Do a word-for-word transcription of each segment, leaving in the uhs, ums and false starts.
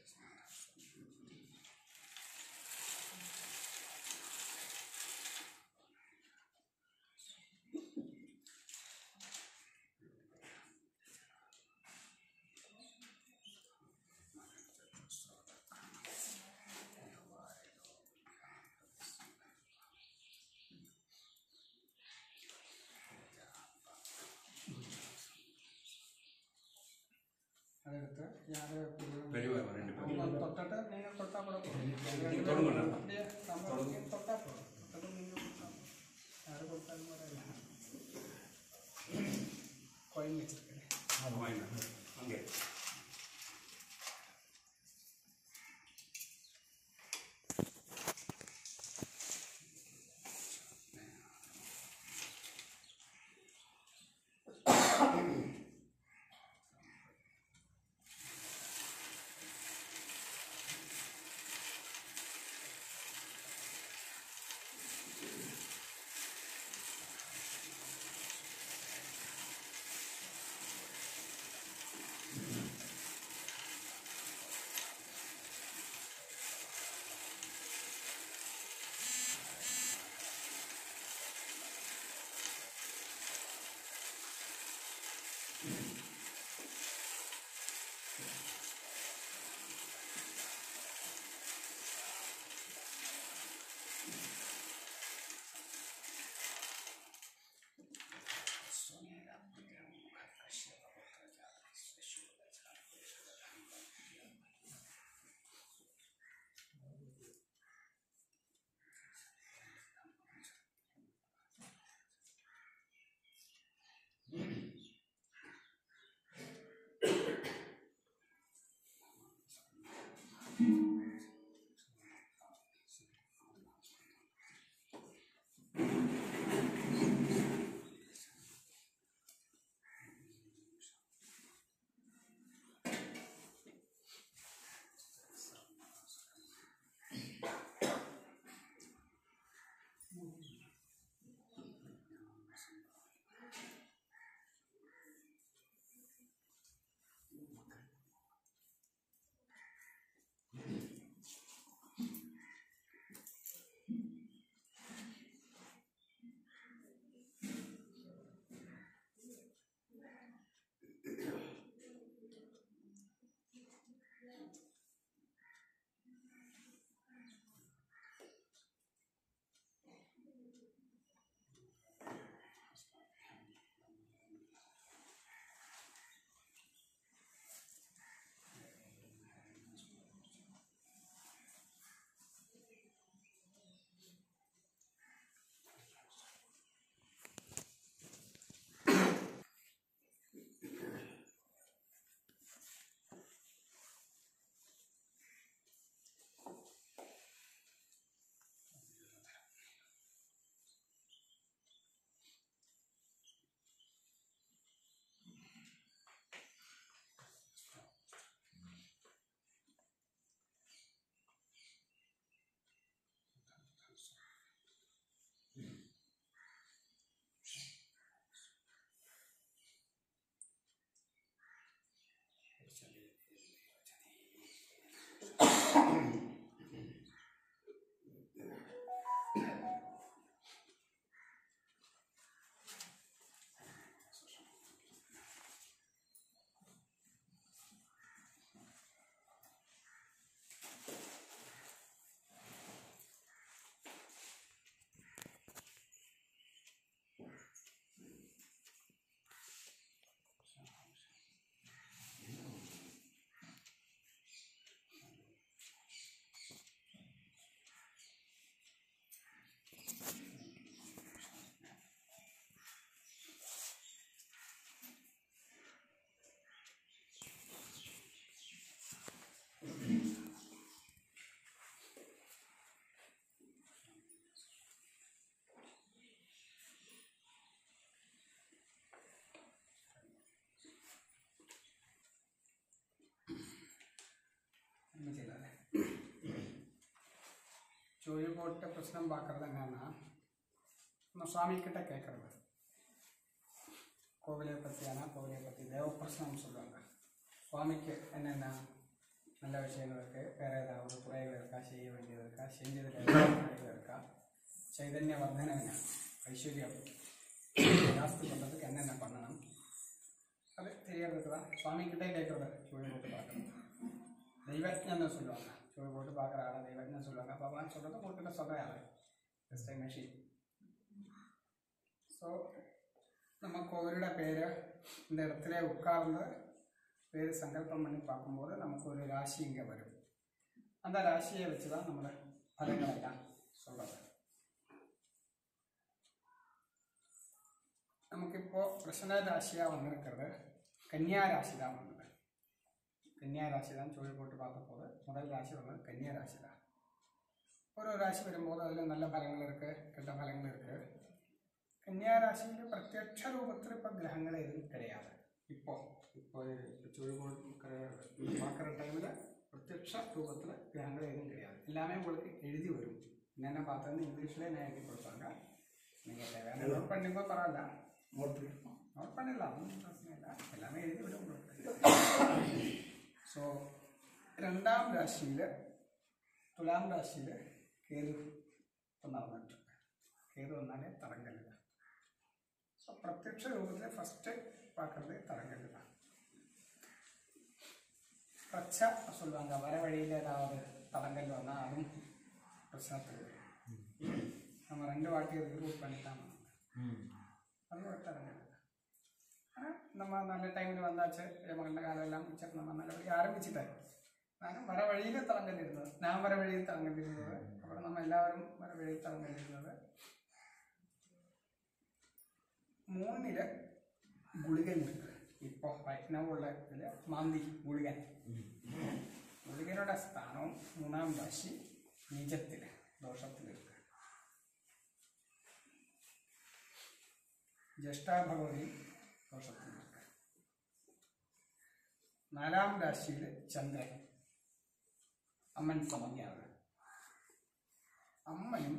അതെടുത്ത് ഞാൻ വരുവാ തൊട്ടിട്ട് നിങ്ങൾ തൊട്ടാൽ കൂടെ തുടങ്ങുന്നുണ്ടോ அப்படியே നമ്മൾ തൊട്ടാൽ പോകും തൊട്ടിട്ട് നിങ്ങൾ ആര് കൊടുത്താലും പറയില്ല കോയിൻ വെച്ചിരിക്കണേ അங்கே चोरी போட்ட பிரச்சனை பார்க்கறது என்னன்னா நம்ம சுவாமி கிட்ட கேட்கறது கோவிலை பற்றியான கோவிலை பற்றி தேவ பிரச்சனை சொல்லுவாங்க சுவாமிக்கு என்னென்ன நல்ல விஷயங்கள் இருக்குது. வேறு ஏதாவது குறைகள் இருக்கா, செய்ய வேண்டியது இருக்கா, செஞ்சதில் ஏதாவது குறைகள் இருக்கா, சைதன்ய வர்தனை ஐஸ்வர்யம் ஜாஸ்தி பண்ணுறதுக்கு என்னென்ன பண்ணணும் அது தெரியறதுக்கு தான் சுவாமிக்கிட்டே கேட்குறது. சுழி போட்டு பார்க்கணும். தெய்வஜ்ஞன்னு சொல்லுவாங்க. சுழி போட்டு பார்க்குற ஆளை தெய்வஜ்ஞன்னு சொல்லுவாங்க. பகவான் சொல்கிறது உங்கள்கிட்ட சொல்கிற ஆள் ஜஸ்ட் ஐ மெஷின். ஸோ நம்ம கோவிலோட பேர் இந்த இடத்துல உட்கார்ந்து பேர் சங்கல்பம் பண்ணி பார்க்கும்போது நமக்கு ஒரு ராசி இங்கே வரும். அந்த ராசியை வச்சு தான் நம்மளை பலங்களெல்லாம் சொல்கிறது. நமக்கு இப்போது பிரசன்ன ராசியாக வந்திருக்கிறது கன்னியா ராசி தான் வந்தது. கன்னியா ராசி தான் சொல்லி போட்டு பார்த்த போது முதல் ராசி வந்தது கன்னியா ராசி தான். ஒரு ராசி வரும்போது அதில் நல்ல பலங்கள் இருக்குது, கெட்ட பலங்கள் இருக்குது. கன்னியா ராசியில் பிரத்யட்ச ரூபத்தில் இப்போ கிரகங்கள் எதுவும் கிடையாது. இப்போ இப்போ சொல்லி போட்டு பார்க்குற டைமில் பிரத்யட்ச ரூபத்தில் கிரகங்கள் எதுவும் கிடையாது. எல்லாமே உங்களுக்கு எழுதி வரும். என்னென்ன பார்த்தது இங்கிலீஷில் என்ன எழுதி கொடுப்பாங்க. நீங்கள் தேவையான நோட் பண்ணிப்போ பரவாயில்ல, நோட் நோட் பண்ணிடலாம், ஒன்றும் பிரச்சனை இல்லை. எல்லாமே எழுதி விட உங்களுக்கு. ஸோ ரெண்டாம் ராசியில் துலாம் ராசியில் கேது இப்போ நடந்துட்டுருக்கு. கேது வந்தாலே தடங்கல் தான். ஸோ பிரத்யட்ச ரூபத்தில் ஃபஸ்ட்டு பார்க்குறது தடங்கல் தான். பிரச்சா சொல்லுவாங்க, வர வழியில் ஏதாவது தடங்கல் வந்தால் அதுவும் பிரச்சனை. நம்ம ரெண்டு வாட்டி ரூட் பண்ணிட்டாங்க, அது ஒரு தடங்கல். ஆனால் நம்ம நல்ல டைமில் வந்தாச்சு, மகள காலம் எல்லாம் மிச்சம் நம்ம நல்லபடியாக ஆரம்பிச்சுட்டாரு. ஆனால் வர வழியில் தடங்கல் இருந்தது. நான் வர வழியில் தடங்கல் இருந்தது. அப்புறம் நம்ம எல்லாரும் வர வழியில் தடங்கல் இருந்தது. மூணில் குளிகன் இருக்கு. இப்போ വൈഷ്ണവ ഉള്ള ഇതിൽ മാന്തി ഗുളികൻ ഗുളികനുടെ സ്ഥാനവും മൂന്നാം രാശി നീചത്തിൽ ദോഷത്തിലിருக்கு. ജ്യേഷ്ഠാഭഗവതി ദോഷത്തിലിருக்கு. നാലാം രാശിയിൽ ചന്ദ്രൻ അമ്മൻ സമന്യാണ്. അമ്മനും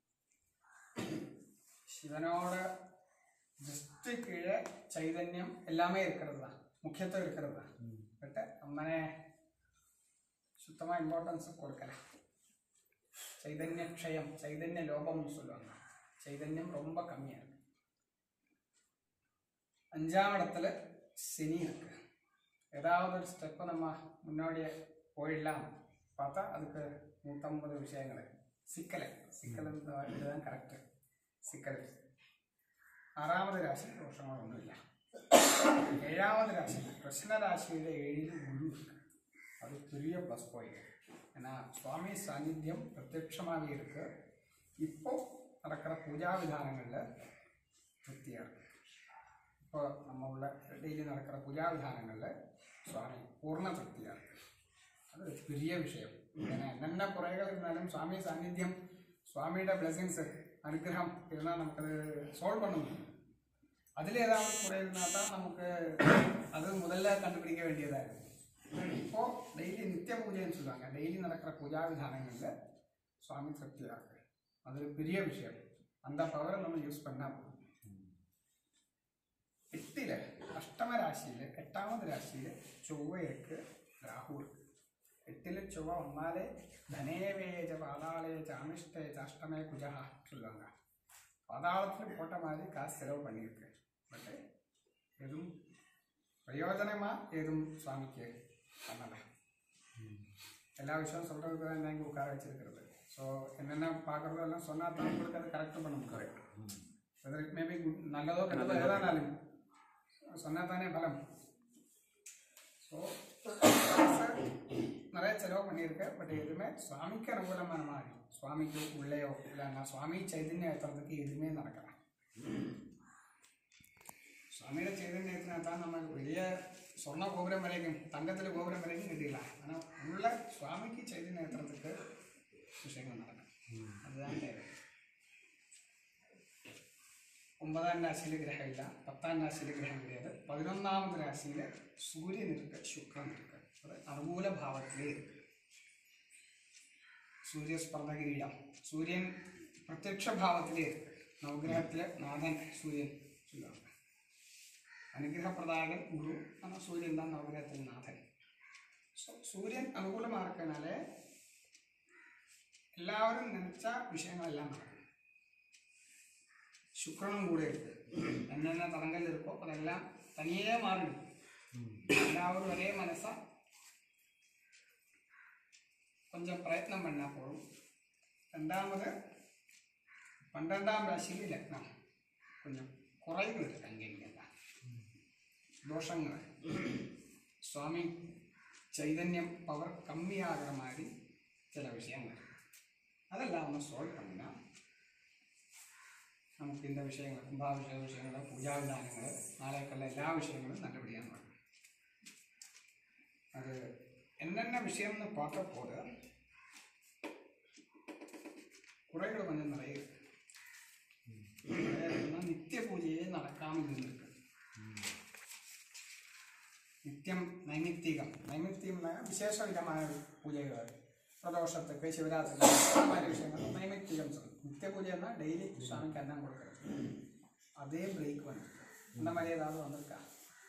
ശിവനോട് ஜஸ்ட்டு கீழே சைதன்யம் எல்லாமே இருக்கிறது தான், முக்கியத்துவம் இருக்கிறது தான். பட் அம்மனே சுத்தமாக இம்பார்ட்டன்ஸ் கொடுக்கல. சைதன்ய க்ஷயம், சைதன்ய லோபம்னு சொல்லுவாங்க. சைதன்யம் ரொம்ப கம்மியாக இருக்கு. அஞ்சாம் இடத்துல சனி இருக்கு. ஏதாவது ஒரு ஸ்டெப்பு நம்ம முன்னாடியே போயிடலாம் பார்த்தா அதுக்கு நூற்றம்பது விஷயங்கள் சிக்கலை சிக்கல் இதுதான் கரெக்டு. சிக்கல். ஆறாவது ராசி தோஷங்கள் ஒன்றும் இல்லை. ஏழாவது ராசி பிரசன்ன ராசியில் ஏழில் குரு இருக்கு. அது பெரிய ப்ளஸ் பாயிண்ட். ஏன்னா சுவாமி சாநித்தியம் பிரத்யட்சமாகவே இருக்கு. இப்போ நடக்கிற பூஜா விதானங்களில் திருப்தியாக இருக்கு. இப்போ நம்ம உள்ள டெய்லி நடக்கிற பூஜா விதானங்களில் சுவாமி பூர்ண திருப்தியாக இருக்கு. அது பெரிய விஷயம். ஏன்னா என்னென்ன குறைகள் இருந்தாலும் சுவாமி சாநித்தியம், சுவாமியோட பிளஸிங்ஸு அனுகிரகம் இதெல்லாம் நமக்கு அது சால்வ் பண்ண முடியும். அதில் ஏதாவது குறை இருந்தால் தான் நமக்கு அது முதல்ல கண்டுபிடிக்க வேண்டியதாக இருக்குது. இப்போது டெய்லி நித்திய பூஜைன்னு சொல்லுவாங்க. டெய்லி நடக்கிற பூஜா விதானங்களில் சுவாமி திருப்தியாக இருக்குது. அது ஒரு பெரிய விஷயம். அந்த பவரை நம்ம யூஸ் பண்ணால் போதும். எட்டில் அஷ்டம ராசியில் எட்டாவது ராசியில் ചൊവ്വ இருக்கு, ராகு இருக்கு. எட்டில் ചൊവ്വ வந்தாலே தனேவேஜ பாதாளேஜ அமிஷ்டேஜ அஷ்டமே குஜா சொல்லுவாங்க. பாதாளத்தில் போட்ட மாதிரி காசு செலவு பண்ணியிருக்கு. பட் எதுவும் பிரயோஜனமாக எதுவும் சுவாமிக்கு பண்ணலை. எல்லா விஷயம் சொல்கிறதுக்கு தான் என்ன இங்கே உட்கார வச்சிருக்கிறது. ஸோ என்னென்ன பார்க்குறதோ எல்லாம் சொன்னால் தான் உங்களுக்கு அதை கரெக்டு பண்ண முடியும். Correct. Whether it maybe good, நல்லதோ கெட்டதோ எதானாலும் சொன்னால் தானே பலம். ஸோ நிறைய செலவு பண்ணியிருக்கேன். பட் எதுவுமே சுவாமிக்கு அனுகூலமான மாதிரி, சுவாமிக்கு உள்ளேயோ இல்லைன்னா சுவாமி சைதன்யம் ஏற்றுறதுக்கு எதுவுமே நடக்கல. சுவாமியோட சைதன்யம் ஏற்றினா தான் நமக்கு வெளியே சொன்ன கோபுரம் வரைக்கும், தங்கத்தில் கோபுரம் வரைக்கும் கட்டிடலாம். ஆனால் உள்ள சுவாமிக்கு சைதன்யம் ஏற்றுறதுக்கு விஷயங்கள் நடக்கும். அதுதான் தேவை. ஒன்பதாம் ராசியில் கிரகம் இல்லை, பத்தாம் ராசியில் கிரகம் கிடையாது. பதினொன்றாவது ராசியில் சூரியன் இருக்கு, சுக்கிரன் இருக்கு. அது அனுகூல பாவத்திலே இருக்கு. சூரிய ஸ்பர்த கிரீடம், சூரியன் பிரத்யட்ச பாவத்திலே இருக்கு. நவகிரகத்தில் நாதன் சூரியன் சொல்லுவாங்க. அனுகிரக பிரதாகன் குரு, ஆனால் சூரியன் தான் நவகிரகத்தில் நாதன். சூரியன் அனுகூலமாக இருக்கனால எல்லாரும் நினைச்சா விஷயங்கள் எல்லாம் நடக்கும். சுக்கிரனும் கூட இருக்கு. என்னென்ன தடங்கள் இருக்கோ அதெல்லாம் தனியே மாறிடும். எல்லாரும் ஒரே மனசா கொஞ்சம் பிரயத்னம் பண்ணால் போதும். ரெண்டாவது பன்னெண்டாம் ராசியில் லக்னம் கொஞ்சம் குறைவு இருக்கு. அங்கே இங்கெல்லாம் தோஷங்கள் சுவாமி சைதன்யம் பவர் கம்மியாகிற மாதிரி சில விஷயங்கள் அதெல்லாம் ஒன்று சால்வ் பண்ணினா நமக்கு இந்த விஷயங்கள் கும்பாபிஷேக விஷயங்கள் பூஜா விதானங்கள் நாளைக்கல்ல எல்லா விஷயங்களும் நல்லபடியாக வரும். அது என்னென்ன விஷயம்னு பார்க்க போது குறைகள் கொஞ்சம் நிறைய இருக்கு. நித்திய பூஜையே நடக்காமல் இருந்திருக்கு. நித்தியம் நைமித்திகம் நைமித்தியம்னா விசேஷ விதமான பூஜைகள் பிரதோஷத்துக்கு சிவராத்திரிக்கு அந்த மாதிரி விஷயங்கள் நைமித்திகம் சொல்லுது. நித்திய பூஜைன்னா டெய்லி சுவாமிக்கு அன்னம் கொடுக்குறது. அதே பிரேக் வந்து அந்த மாதிரி ஏதாவது வந்திருக்கா?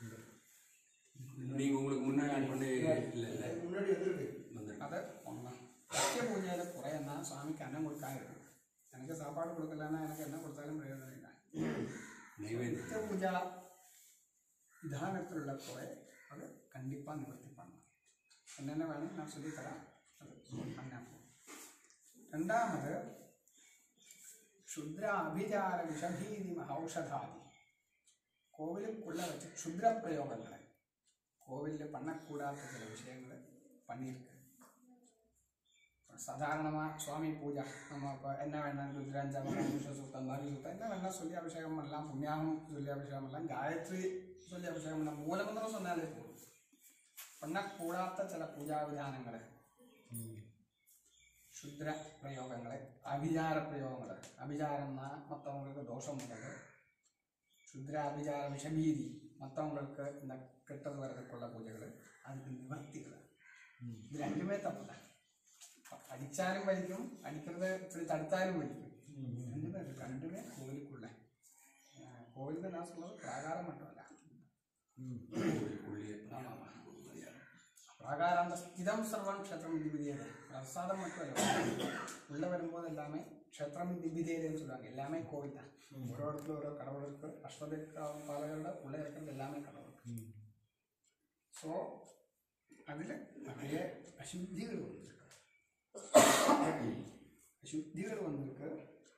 நீங்க உங்களுக்கு முன்னாடி பண்ணி இல்லை முன்னாடி வந்துருக்கு அதை ஒன்றும் நித்திய பூஜையில் குறையன்னா சுவாமிக்கு அன்னம் கொடுக்காது. எனக்கு சாப்பாடு கொடுக்கலன்னா எனக்கு என்ன கொடுத்தாலும் பிரயோஜனம் இல்லை. நித்திய பூஜா விதானத்தில் உள்ள குறை அது கண்டிப்பாக நிவர்த்தி பண்ணணும். என்னென்ன வேணும் நான் சொல்லித்தரேன். அது பண்ண ரெண்டாவது க்ஷுத்ர அபிஜார விஷபீதி மகௌஷதாதி கோவிலுக்குள்ளே வச்சு க்ஷுத்ர பிரயோகங்களை கோவிலில் பண்ணக்கூடாத சில விஷயங்களை பண்ணியிருக்கு. சாதாரணமாக சுவாமி பூஜா நம்ம இப்போ என்ன வேணாம் ருத்ராஞ்சமம் சூத்தம் மாதிரி சூத்தம் என்ன வேணால் சொல்லி அபிஷேகம் பண்ணலாம். புண்ணியாகம் சொல்லி அபிஷேகம் பண்ணலாம். காயத்ரி சொல்லி அபிஷேகம் பண்ணலாம். மூலமந்திரம் சொன்னாலே போதும். பண்ணக்கூடாத சில பூஜா விதானங்களை க்ஷுத்ர பிரயோகங்களை அபிஜார பிரயோகங்களை அபிஜாரம்னா மற்றவங்களுக்கு தோஷம் உள்ளது. க்ஷுத்ர அபிஜார விஷபீதி மற்றவங்களுக்கு இந்த கெட்டது வர்றதுக்குள்ள பூஜைகள் அதுக்கு நிவர்த்திகளை இது ரெண்டுமே தப்பு தான். அடித்தாலும் வலிக்கும், அடிக்கிறத இப்படி தடுத்தாலும் வலிக்கும். ரெண்டுமே இருக்கு. ரெண்டுமே கோவிலுக்குள்ள கோவிலுக்கு நான் சொல்றது பிராகாரம் மட்டும் இல்லை. ஆமாம் பிராகாரம் ஸ்திதம் சர்வம் க்ஷேத்திரம் திபிதேது பிரசாதம் மட்டும் இல்லை. உள்ளே வரும்போது எல்லாமே க்ஷேத்திரம் திபிதேதுன்னு சொல்லுவாங்க. எல்லாமே கோவில் தான். ஒரு இடத்துல ஒரு கடவுள் இருக்கு. அஷ்டதிக்பாலகரோட உள்ளே இருக்கிறது எல்லாமே கடவுள் இருக்கு. ஸோ அதில் நிறைய அசுத்திகள் வந்திருக்கு. அசுத்திகள் வந்திருக்கு.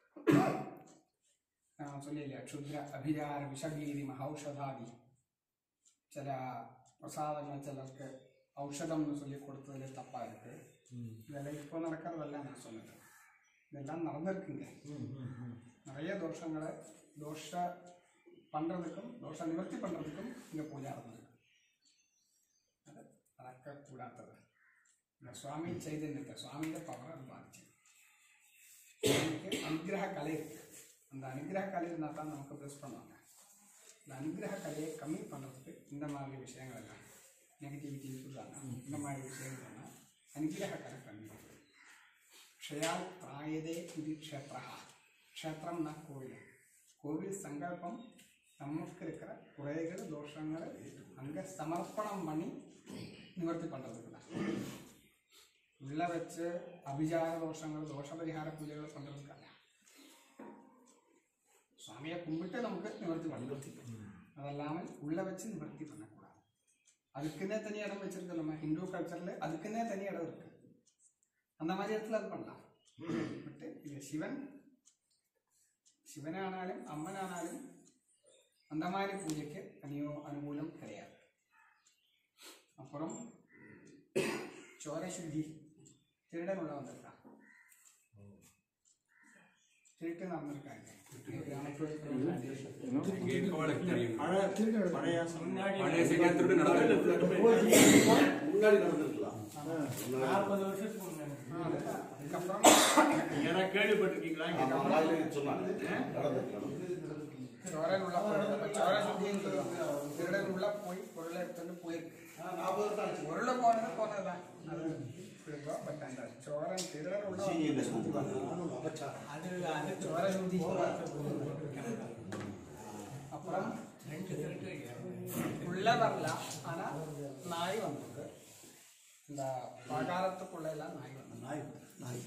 நான் சொல்லி இல்லையா க்ஷுத்ர அபிஜார விஷபீதி மகௌஷதாதி சில பிரசாதங்கள் சிலருக்கு ஔஷதம்னு சொல்லி கொடுத்ததுல தப்பாக இருக்குது. இதெல்லாம் இப்போ நடக்கிறதெல்லாம் நான் சொன்னது இதெல்லாம் நடந்திருக்குங்க. நிறைய தோஷங்களை தோஷ பண்ணுறதுக்கும் தோஷ நிவர்த்தி பண்ணுறதுக்கும் இங்கே பூஜா நடந்திருக்கு. அது நடக்கக்கூடாதது. இந்த சுவாமி சைதன்யத்தை சுவாமியோட பவரை அது பாதிச்சு நமக்கு அனுகிரக கலை இருக்குது. அந்த அனுகிரக கலை இருந்தால் தான் நமக்கு ப்ளஸ் பண்ணுவாங்க. இந்த அனுகிரக கலையை கம்மி பண்ணுறதுக்கு இந்த மாதிரி விஷயங்கள் எல்லாம் நெகட்டிவிட்டின்னு சொல்கிறாங்க. இந்த மாதிரி விஷயங்கள்னா அனுகிரக கலை கம்மி பண்ணுறது. க்ஷயா பிராயதே இது க்ஷேத்ரா. க்ஷேத்திரம்னா கோவில். கோவில் சங்கல்பம் நமக்கு இருக்கிற குறைகள் தோஷங்களை அங்கே சமர்ப்பணம் பண்ணி நிவர்த்தி பண்ணுறதுக்கு தான். உள்ள வச்சு அபிஜார தோஷங்கள் தோஷ பரிகார பூஜைகளை பண்ணுறதுக்கு அல்ல. சுவாமியை கும்பிட்டு நமக்கு நிவர்த்தி பண்ணி அதெல்லாமல் உள்ள வச்சு நிவர்த்தி பண்ணக்கூடாது. அதுக்குன்னே தனி இடம் வச்சிருக்கு. நம்ம ஹிந்து கல்ச்சரில் அதுக்குன்னே தனி இடம் இருக்கு. அந்த மாதிரி இடத்துல அது பண்ணலாம். பட்டு இது சிவன் சிவனானாலும் அம்மனானாலும் அந்த மாதிரி பூஜைக்கு தனியோ அனுகூலம் கிடையாது. அப்புறம் சோர சுத்தி திருடன் உள்ள வந்திருக்கான். திருட்டு நடந்திருக்காங்க. நாற்பது வருஷத்துக்கு முன்னாடி அதுக்கப்புறம் கேள்விப்பட்டிருக்கீங்களா? சோரன் உள்ள சோர சுத்தின்னு சொல்லுவாங்க. திருடன் உள்ள போய் பொருளை எடுத்துட்டு போயிருக்கு. பொருளை போனது போனதுதான் அது. பட் அந்த சோரன் திருடன் உள்ள அது அது சோர சுத்தி. அப்புறம் உள்ள வரலாம். ஆனால் நாய் வந்திருக்கு. இந்த பிரகாரத்துக்குள்ள எல்லாம் நாய் வந்து நாய் நாய்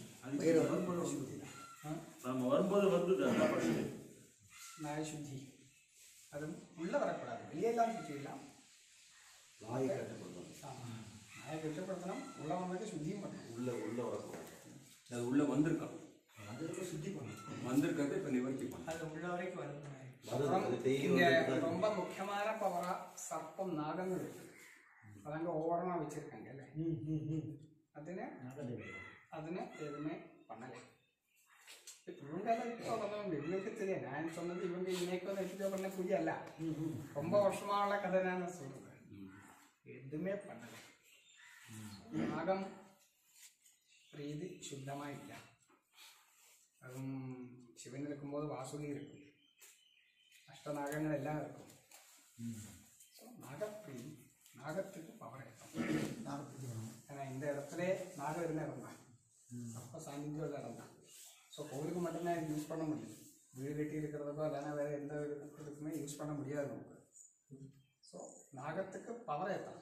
நம்ம வரும்போது வந்தது அதான் ஃபர்ஸ்ட் நாய் சுத்தி அது உள்ள வரக்கூடாது வெளியெல்லாம் சுற்றிடலாம் நாயை கட்டுப்படுத்தணும். ஆமாம் நாயை கட்டுப்படுத்தணும் உள்ள வந்து சுத்தியும் பண்ணணும் உள்ள உள்ள வரக்கூடாது. அது உள்ள வந்திருக்கான் அதுக்கு சுத்தி பண்ணணும். வந்திருக்கிறது இப்போ நிவர்த்தி பண்ண அது உள்ள வரைக்கும் வருது வருது, அது டெய்லி இங்க வந்துட்டு ரொம்ப முக்கியமான பவரா சர்ப்பம் நாகங்கள் இருக்கு அதங்க ஓரமா வச்சிருக்காங்க இல்ல ம் ம் ம் அதுன்னு நல்லது. அதுன்னு எதுவுமே பண்ணலை இவங்கெல்லாம் இப்போ வந்தவங்க இவங்களுக்கு தெரியும் நான் சொன்னது இவங்க இன்னைக்கு வந்து எக்ஸ்பிளோ பண்ண புதிய அல்ல ம் ம் ரொம்ப வருஷமா உள்ள கதை நான் சொல்றேன் எதுவுமே பண்ணலை நாகம் பிரீதி சுத்தமா இல்லை அதுவும் சிவன் இருக்கும்போது வாசுகி இருக்கும் அஷ்டநாகங்கள் எல்லாம் இருக்கும் ஸோ நாகப்பிரீதி நாகத்துக்கு பவர் எடுத்தோம் நாற்பத்தி ஒன்று. ஏன்னா இந்த இடத்துல நாகம் இருந்த இடம் தான் அப்போ சாநித்தியம் உள்ள இடம் தான் ஸோ கோவிலுக்கு மட்டும்தான் இது யூஸ் பண்ண முடியும் வீடு கட்டி இருக்கிறதுக்கோ இல்லைன்னா வேறு எந்த இதுக்குமே யூஸ் பண்ண முடியாது நமக்கு ஸோ நாகத்துக்கு பவர் ஏற்றலாம்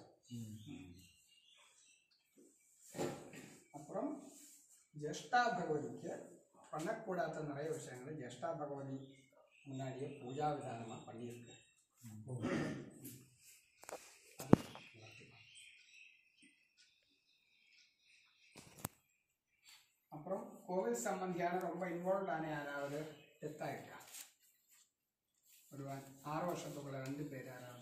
அப்புறம் ஜேஷ்டா பகவதிக்கு பண்ணக்கூடாத நிறைய விஷயங்களை ஜேஷ்டா பகவதி முன்னாடியே பூஜா விதானமாக பண்ணியிருக்கு அப்புறம் கோவில் சம்பந்தியான ரொம்ப இன்வால்வ் ஆன யாராவது டெத் ஆயிருக்கா ஒரு ஆறு வருஷத்துக்குள்ள ரெண்டு பேர் யாராவது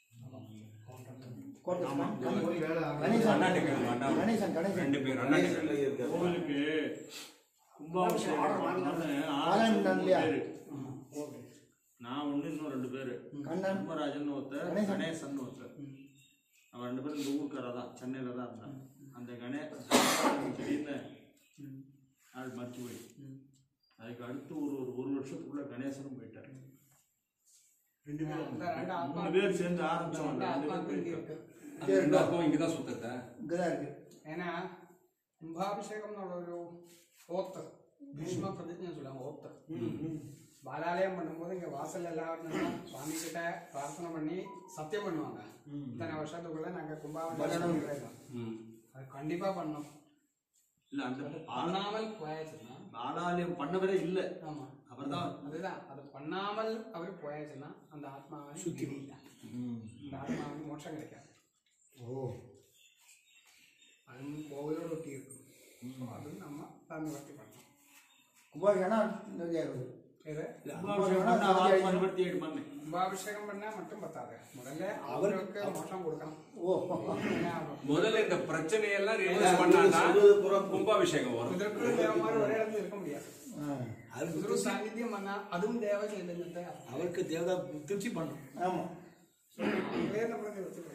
அண்ணாட்டு கேளு, அண்ணா. கணேசன் கணேசன் ரெண்டு பேர் அண்ணாட்டு கேளு. இருக்காது. கோவிலுக்கு கும்பாபிஷேகம் பண்ணணும்னு ஆறு ஆலன் இல்லையா? பேரு. நான் ஒன்று இன்னும் ரெண்டு பேர் கண்ணன் குமராஜன் ஒருத்தர் கணேசன். கணேசன் ஒருத்தர் அவன் ரெண்டு பேரும் இந்த ஊருக்காரா தான் சென்னையில் தான் இருந்தான் அந்த கணேசன் திடீர்னு நாள் மறைச்சு போய் அதுக்கு அடுத்து ஒரு ஒரு ஒரு வருஷத்துக்குள்ள கணேசனும் போயிட்டார் ரெண்டு பேரும் மூணு பேர் சேர்ந்து ஆரம்பிச்சோம் ரெண்டு பேர் போயிட்டார் அந்த ரெண்டு அக்கம் இங்கே தான் சுத்தத்தை இங்கதான் இருக்கு. ஏன்னா கும்பாபிஷேகம் ஒரு ஓத்து பீஷ்ம பிரதிஜை சொல்லுவாங்க ஓத்து பாலாலயம் பண்ணும்போது இங்கே வாசல் எல்லாரும் சுவாமி கிட்ட பிரார்த்தனை பண்ணி சத்தியம் பண்ணுவாங்க இத்தனை வருஷத்துக்குள்ள நாங்கள் கும்பாபிஷேகம் பண்றோம். அது கண்டிப்பாக பண்ணோம் இல்ல அந்த பண்ணாமல் போயாச்சுன்னா பாலாலயம் பண்ணவரே இல்லை ஆமாம் அவர் தான் அதுதான் அது பண்ணாமல் அவர் போயாச்சுன்னா அந்த ஆத்மாவை சுத்தி இந்த ஆத்மாவுக்கு மோட்சம் கிடைக்காது ஓ அதுவும் கோவிலோட ஒட்டி இருக்கும் அதுவும் நம்ம தான் நிவர்த்தி பண்ணணும் கும்பாபிஷேகம் நிறைய இருக்குது. இது இருபத்தி ஏழு மணி கும்பாபிஷேகம் பண்ணா மட்டும் பத்தாது முதல்ல அவருக்கு மோட்சம் கொடுக்கணும் ஓ ஏன்னா முதல்ல இந்த பிரச்சனையெல்லாம் ரிலீஸ் பண்ணாதான் கும்பாபிஷேகம் வரும். இதற்கு தேவ மாதிரி ஒரே இடத்துல இருக்க முடியாது ஆ. குரு சாநித்தியம் பண்ணா அதுவும் தேவ சைதன்யத்தை அவருக்கு தேவதா திருச்சி பண்ணும். ஆமா வேறு நம்மளுக்கு வச்சுக்கணும்.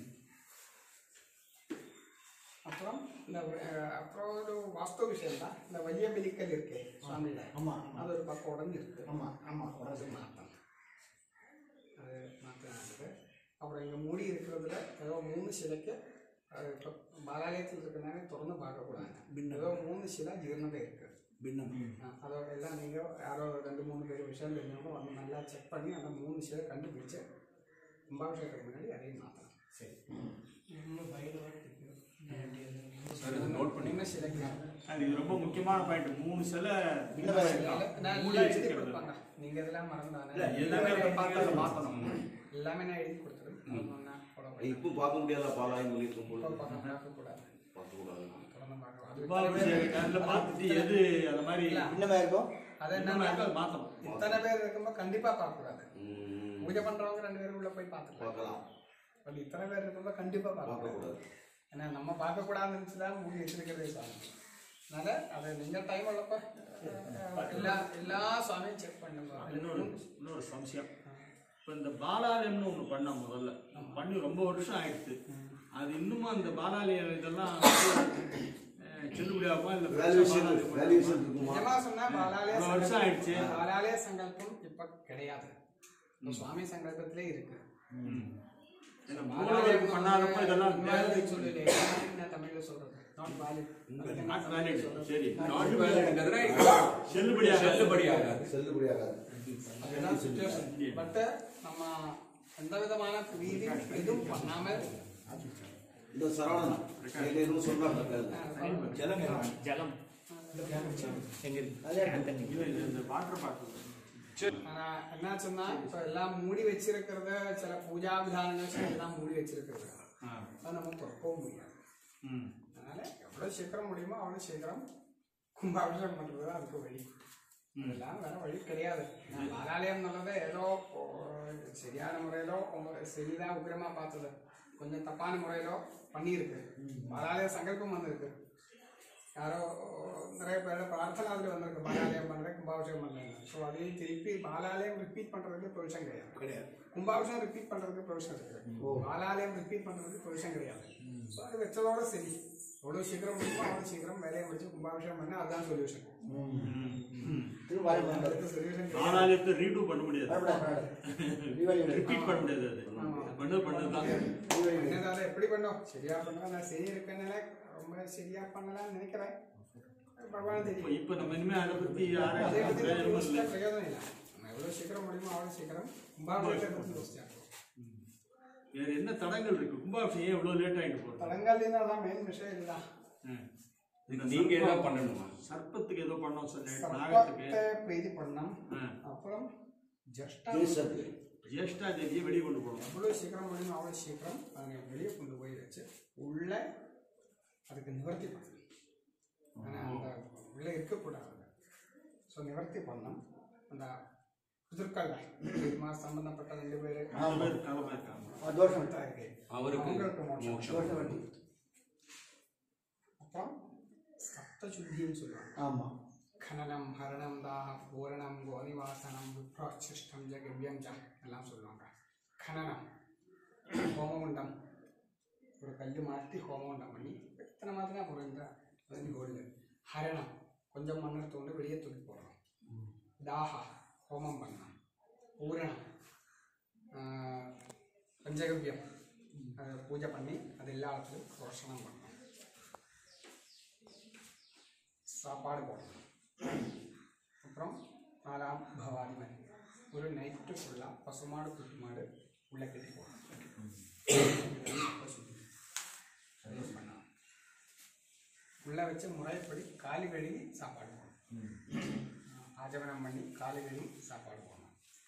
அப்புறம் இந்த அஹ், அப்புறம் ஒரு வாஸ்து விஷயம் தான் இந்த வலிய பெலிக்கல் இருக்கு சுவாமியில ஆமா அது ஒரு பக்கம் உடஞ்சி இருக்கு ஆமா ஆமா அது மாற்றணும் அது மாற்றினது அப்புறம் இங்கே மூடி இருக்கிறதுல ஏதோ மூணு சிலைக்கு அது இப்போ பாலாலயத்தில் இருக்கிறனால திறந்து பார்க்கக்கூடாது ஏதோ மூணு சிலை ஜீரணத்தை இருக்கு பின்னம். அதோட எல்லாம் நீங்கள் யாரோ ரெண்டு மூணு பேர் விஷயம் தெரிஞ்சவங்க வந்து நல்லா செக் பண்ணி அந்த மூணு சிலை கண்டுபிடிச்சு கும்பாபிஷேகத்துக்கு முன்னாடி அதையும் மாற்றணும் சரி சார் இதை நோட் பண்ணி என்ன சிலைக்கு அது இது ரொம்ப முக்கியமான பாயிண்ட் மூணு சிலை நான் மூடி எல்லாம் எழுதி வச்சிருக்கிறது கொடுப்பாங்க நீங்கள் இதெல்லாம் மறந்தானே இல்ல, எல்லாமே பார்த்து அதை மாத்தணும் எல்லாமே நான் எழுதி கொடுத்துருவேன் ஒன்றா follow பண்ணி. இப்போ பார்க்க முடியாத பாலாயம் சொல்லிட்டு இப்போ போது பார்க்க பார்க்கக்கூடாது பார்க்கக்கூடாது. தொடர்ந்து பார்க்கலாம் அது கும்பாபிஷேக நேரத்துல பார்த்துட்டு எது அந்த மாதிரி பின்னமா இருக்கும். அது என்னமா என்ன இருக்கோ அதை மாத்தணும் இத்தனை பேர் இருக்கும்போது கண்டிப்பாக பார்க்கக்கூடாது ம், பூஜை பண்ணுறவங்க ரெண்டு பேரும் உள்ள போய் பார்த்துக்கலாம் பார்க்கலாம் பட் இத்தனை பேர் இருக்கும்போது கண்டிப்பாக பார்க்கக்கூடாது பார்க்கக்கூடாது. ஏன்னா நம்ம பார்க்கக்கூடாதுன்னு இருந்துச்சு தான் மூடி வச்சிருக்கிறதே சாமி அதனால அதை நீங்கள் டைம் உள்ளப்ப அஹ், எல்லா எல்லா சாமியும் செக் பண்ணுங்க இன்னொரு இன்னொரு சம்சயம் இப்போ இந்த பாலாலயம்னு ஒன்று பண்ணோம் முதல்ல பண்ணி ரொம்ப வருஷம் ஆயிடுச்சு அது இன்னுமா அந்த பாலாலயம் இதெல்லாம் அஹ், செல்லுபடியாகுமா இல்லை வேல்யூஷன் வேல்யூஷன் இருக்குமா? நிஜமா சொன்னா பாலாலய இவ்வளவு வருஷம் ஆயிடுச்சு. சங்கல்பம் பாலாலய சங்கல்பம் இப்ப கிடையாது இப்ப சுவாமி சங்கல்பத்திலே இருக்கு ஏன்னா பாலாலயம் பண்ணாதப்ப இதெல்லாம் invalid சொல்லலையே. நான் தமிழ்ல சொல்றது not valid. நாட் வேலிட் சரி நாட் வேலிட்ங்கிறதுனா செல்லுபடியாக செல்லுபடியாகாது. செல்லுபடியாகாது. அதுதான் situation. But நம்ம எந்த விதமான பிரீதி எதுவும் பண்ணாமல் இந்த சரவணன் ஏதேனும் சொல்றாங்க ஜலம் ஜலம் எங்க இருக்கு இந்த வாட்டர் பாட்டில் ஆனா என்னாச்சுன்னா இப்ப எல்லாம் மூடி வச்சிருக்கிறத சில பூஜா விதானங்கள் எல்லாம் மூடி வச்சிருக்கிறது அது நம்ம துறக்கவும் முடியாது. அதனால எவ்வளவு சீக்கிரம் முடியுமோ அவ்வளவு சீக்கிரம் கும்பாபிஷேகம் பண்றது அதுக்கு வழி. இதெல்லாம் வேற வழி கிடையாது. பாலாலயம் நல்லது ஏதோ சரியான முறையிலோ சரிதான் உக்கிரமா பார்த்தது, கொஞ்சம் தப்பான முறையிலோ பண்ணியிருக்கு. பாலாலய சங்கல்பம் வந்திருக்கு, யாரோ நிறைய பேரோட பிரார்த்தனை அதில் வந்திருக்கு, பாலாலயம் பண்ணுறேன் கும்பாபிஷேகம் பண்ணுறேன். ஸோ அதையும் திருப்பி பாலாலயம் ரிப்பீட் பண்ணுறதுக்கு ப்ரொவிஷன் கிடையாது கிடையாது கும்பாபிஷேகம் ரிப்பீட் பண்ணுறதுக்கு ப்ரொவிஷன் இருக்குது, பாலாலயம் ரிப்பீட் பண்ணுறதுக்கு ப்ரொவிஷன் கிடையாது. ஸோ அது வச்சதோட சரி, எவ்வளோ சீக்கிரம் முடியுமோ அவ்வளோ சீக்கிரம் வேலையை முடிச்சு கும்பாபிஷேகம் பண்ண அதுதான் சொல்யூஷன். ஆனாலும் ரீடூ பண்ண முடியாது, ரிப்பீட் பண்ண முடியாது. அது பண்ண பண்ணதுதான் என்னதால எப்படி பண்ணோம் சரியா பண்ணலாம், நான் சரி இருக்கேன்னு ரொம்ப சரியா பண்ணலாம்னு நினைக்கிறேன். பகவான் தெரியும். இப்ப நம்ம இனிமே அதை பத்தி அதே பத்தி பிரயோஜனம் இல்லை. நம்ம எவ்வளவு சீக்கிரம் முடியுமோ அவ்வளவு சீக்கிரம் கும்பாபிஷேகத்தை பத்தி யோசிச்சாங்க. வேற என்ன தடங்கள் இருக்கு? கும்பாபிஷேகம் எவ்வளவு லேட் ஆயிட்டு போகுது? தடங்கள் தான் மெயின் விஷயம் இதுதான். நீங்க என்ன பண்ணணுமா? சர்ப்பத்துக்கு ஏதோ பண்ணோம் சொன்னேன், சர்ப்பத்தை பிரீதி பண்ணணும். அப்புறம் ஜஷ்டா ஜேஷ்டா தேதியை வெளியே கொண்டு போகணும். எவ்வளவு சீக்கிரம் முடியுமோ அவ்வளவு சீக்கிரம் அதை வெளியே கொண்டு போய் வச்சு உள்ள அதுக்கு நிவர்த்தி பண்ணணும். ஆனால் அந்த உள்ளே இருக்கக்கூடாது. ஸோ நிவர்த்தி பண்ணணும். அந்த புதிர்கல்ல சம்பந்தப்பட்ட ரெண்டு பேர் தோஷம் இருக்கு, அவருக்கு அவங்களுக்கு மோட்சம். மோட்சம். அப்புறம் சப்த சுத்தின்னு சொல்லுவாங்க. ஆமாம். கனனம், ஹரணம், தாகம், பூரணம், கோனிவாசனம், விப்ராச்சிஷ்டம், ஜகவ்யம் ஜ எல்லாம் சொல்லுவாங்க. கனனம் ஹோமகுண்டம், ஒரு கல் மாற்றி ஹோமகுண்டம் பண்ணி எத்தனை மாதிரி தான் போகிறேன் பதினஞ்சு கோடில். ஹரணம் கொஞ்சம் மண்ணை தோண்டு வெளியே தூக்கி போடணும். தாகா ஹோமம் பண்ணணும். பூரணம் பஞ்சகவ்யம் அதை பூஜை பண்ணி அது எல்லா இடத்துலையும் ரோஷனம் பண்ணணும். சாப்பாடு போடணும். அப்புறம் நாலாம் பவாதிமன் ஒரு நைட்டு ஃபுல்லாக பசுமாடு குட்டி மாடு உள்ள கட்டி போடணும். பண்ணணும். உள்ள வச்சு முறைப்படி காலி கழுவி சாப்பாடு போடணும். ஆஜமனம் பண்ணி காலி கழுவி சாப்பாடு போடணும்.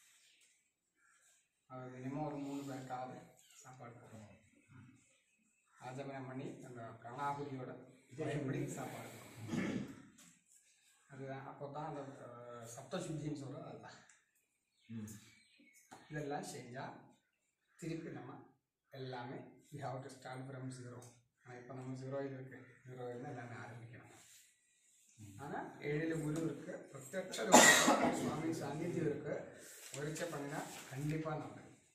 அது தினமும் ஒரு மூணு பேருக்காவது சாப்பாடு போடணும். ஆஜமனம் பண்ணி அந்த பிரணாபுரியோட முறைப்படி சாப்பாடு போடணும். அதுதான் அப்போ தான் அந்த சப்த சுத்தின்னு சொல்கிறது அதுதான். இதெல்லாம் செஞ்சால் திருப்பி நம்ம எல்லாமே we have to start from zero. ஆனால் இப்போ நம்ம ஜீரோ இது இருக்குது, ஜீரோ இருந்தால் எல்லாமே ஆரம்பிக்கணும். ஆனால் ஏழில் குரு இருக்குது, பிரத்யட்ச சுவாமி சாநித்தியம் இருக்குது. முயற்சி பண்ணினா கண்டிப்பாக நல்லது.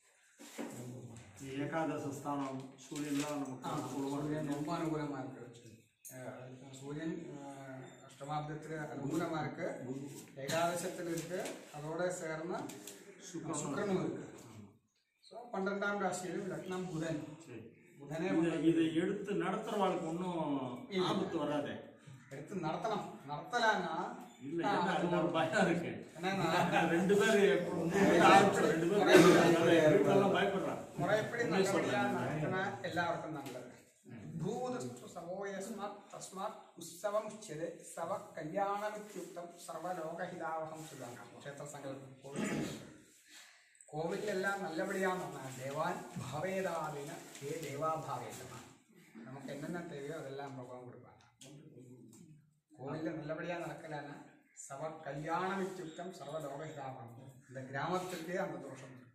ஏகாதச ஸ்தானம் சூரியன்லாம் நமக்கு சூரியன் ரொம்ப அனுகூலமாக இருக்குது. சூரியன் அஷ்டமாப்தத்தில் அனுகூலமாக இருக்குது, ஏகாதசத்தில் இருக்குது, அதோட சேர்ந்த சுக்கிரனும் இருக்குது. ஸோ பன்னிரெண்டாம் ராசியிலும் லக்னம் புதன். புதனே இதை எடுத்து நடத்துறவாளுக்கு ஒன்றும் ஆபத்து வராது. எடுத்து நடத்தலாம். நடத்தலான்னா இல்லை, அது ஒரு பயம் இருக்கு. என்னன்னா ரெண்டு பேர் ரெண்டு பேர் பயப்படுறாங்க. முறைப்படி நல்லபடியாக நடத்தினா எல்லாருக்கும் நல்லது. பூதஸ்து சவோயஸ்மாத் தஸ்மாத் உற்சவம் உச்சதே சவ கல்யாணமித்யுக்தம் சர்வலோகஹிதாவகம் சொல்லுவாங்க. க்ஷேத்திர சங்கல்பம் கோவில் கோவில் எல்லாம் நல்லபடியாக நடந்தாங்க. தேவான் பாவேதாவின ஏ தேவா பாவேதமா. நமக்கு என்னென்ன தேவையோ அதெல்லாம் பகவான் கொடுப்பாங்க. கோவிலில் நல்லபடியாக நடக்கலைன்னா சவ கல்யாணமித்யுக்தம் சர்வலோகஹிதாவகம். இந்த கிராமத்துக்கே அந்த தோஷம் இருக்கு.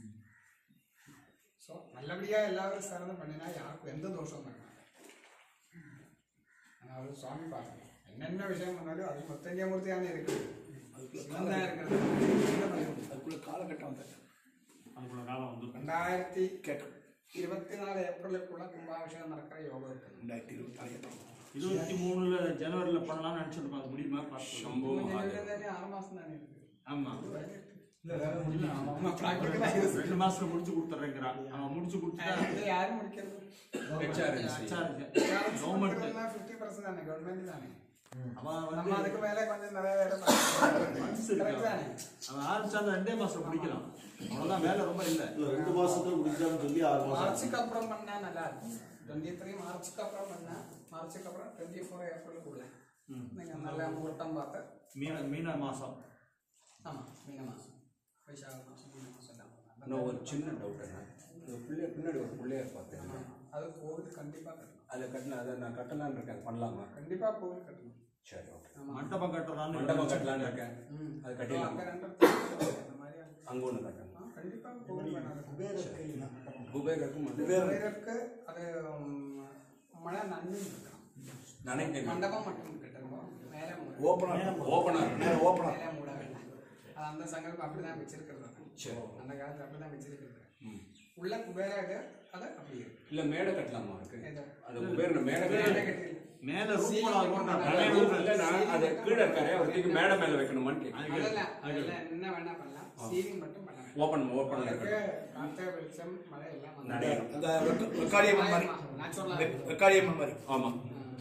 ஸோ நல்லபடியாக எல்லாரும் சேர்ந்து பண்ணினா யாருக்கும் எந்த தோஷம் பண்ணாங்க. அதாவது சுவாமி பாருங்க என்னென்ன விஷயம் பண்ணாலும் அது மொத்தஞ்சமூர்த்தியான இருக்குது. அதுக்குள்ள காலகட்டம் வந்து அதுக்குள்ள காலம் வந்து ரெண்டாயிரத்தி கேட்கும். இருபத்தி நாலு ஏப்ரலுக்குள்ள கும்பாபிஷேகம் நடக்கிற யோகம் இருக்குது. ரெண்டாயிரத்தி இருபத்தி நாலு இருபத்தி மூணுல ஜனவரியில் பண்ணலாம்னு நினச்சிருக்கோம். அது முடியுமா? சம்போ ஆறு மாதம் தானே இருக்குது. ஆமாம், ப்ராக்டிக்கலாக ரெண்டு மாசத்துல முடிச்சு கொடுத்துட்றேங்கிறான். அவன் முடிச்சு கொடுத்துட்டா யாரும் முடிக்கிறது கவர்மெண்ட் ஃபிஃப்டி பர்சன்ட் தானே, கவர்மெண்ட் தானே. அவன் நம்ம வந்து அதுக்கு மேலே கொஞ்சம் நிறைய வேலை மனசு இருக்கு. அவன் ஆரம்பிச்சாலும் ரெண்டே மாசம் முடிக்கலாம். அவ்வளோதான், வேலை ரொம்ப இல்லை. ரெண்டு மாசத்துல முடிச்சாலும் சொல்லி ஆறு மாசம் மார்ச்சுக்கு அப்புறம் பண்ணா நல்லா இருக்கும். டுவெண்ட்டி த்ரீ மார்ச்சுக்கு அப்புறம் பண்ண மார்ச்சுக்கு அப்புறம் டுவெண்ட்டி ஃபோர் ஏப்ரலுக்குள்ள நீங்கள் நல்ல முகூர்த்தம் பார்த்து மீன மீன மாதம். ஆமாம் மீன மாதம் வைசாக மாதம் மீன மாதம் எல்லாம் இன்னும் ஒரு சின்ன டவுட் என்ன, பிள்ளை பின்னாடி ஒரு பிள்ளையார் பார்த்தேன், அது கோவில் கண்டிப்பாக கட்டணும். அதில் கட்டின அதை நான் கட்டலான்னு இருக்கேன், பண்ணலாமா? கண்டிப்பாக கோவில் கட்டணும். சரி, ஓகே. மண்டபம் கட்டுறான்னு மண்டபம் கட்டலான்னு இருக்கேன், ம் அது கட்டிடலாம். அங்கே ரெண்டு அந்த மாதிரி அங்கே ஒன்று கட்டணும். ஆ கண்டிப்பாக கோவில் வேணாம். குபேரருக்கும் வந்து குபேரருக்கு அது மழை நன்மை இருக்கணும். நினைக்க மண்டபம் மட்டும் கட்டணும், மேலே மூட ஓப்பனாக ஓப்பனாக ஓப்பனாக மேலே மூட வேண்டாம். அது அந்த சங்கல்பம் அப்படி தான் வச்சிருக்கிறது. சரி. அந்த காலத்தில் அப்படி தான் வச்சிருக்கிறது. ம். உள்ள குபேராக அது அப்படி இருக்கு. இல்லை மேடை கட்டலாமா இருக்கு? எது? அந்த குபேரன் மேடை மேலே கட்டி கட்டிடல. மேலே ரூம் இல்லை, நான் அதை கீழே இருக்காரு அவருக்கு மேடை மேலே வைக்கணுமான்னு கேட்குறேன். அதெல்லாம் அதெல்லாம் என்ன வேணா பண்ணலாம். சீலிங் மட்டும் பண்ண வேண்டாம். ஓப்பன் ஓப்பனில் அதுக்கு இருக்கணும். காற்று வெளிச்சம் மழை எல்லாம் வந்து- நடையணும். அந்த வெக்காளியம்மன் மாதிரி நேச்சுரலா வெ- வெக்காளியம்மன் மாதிரி ஆமாம்.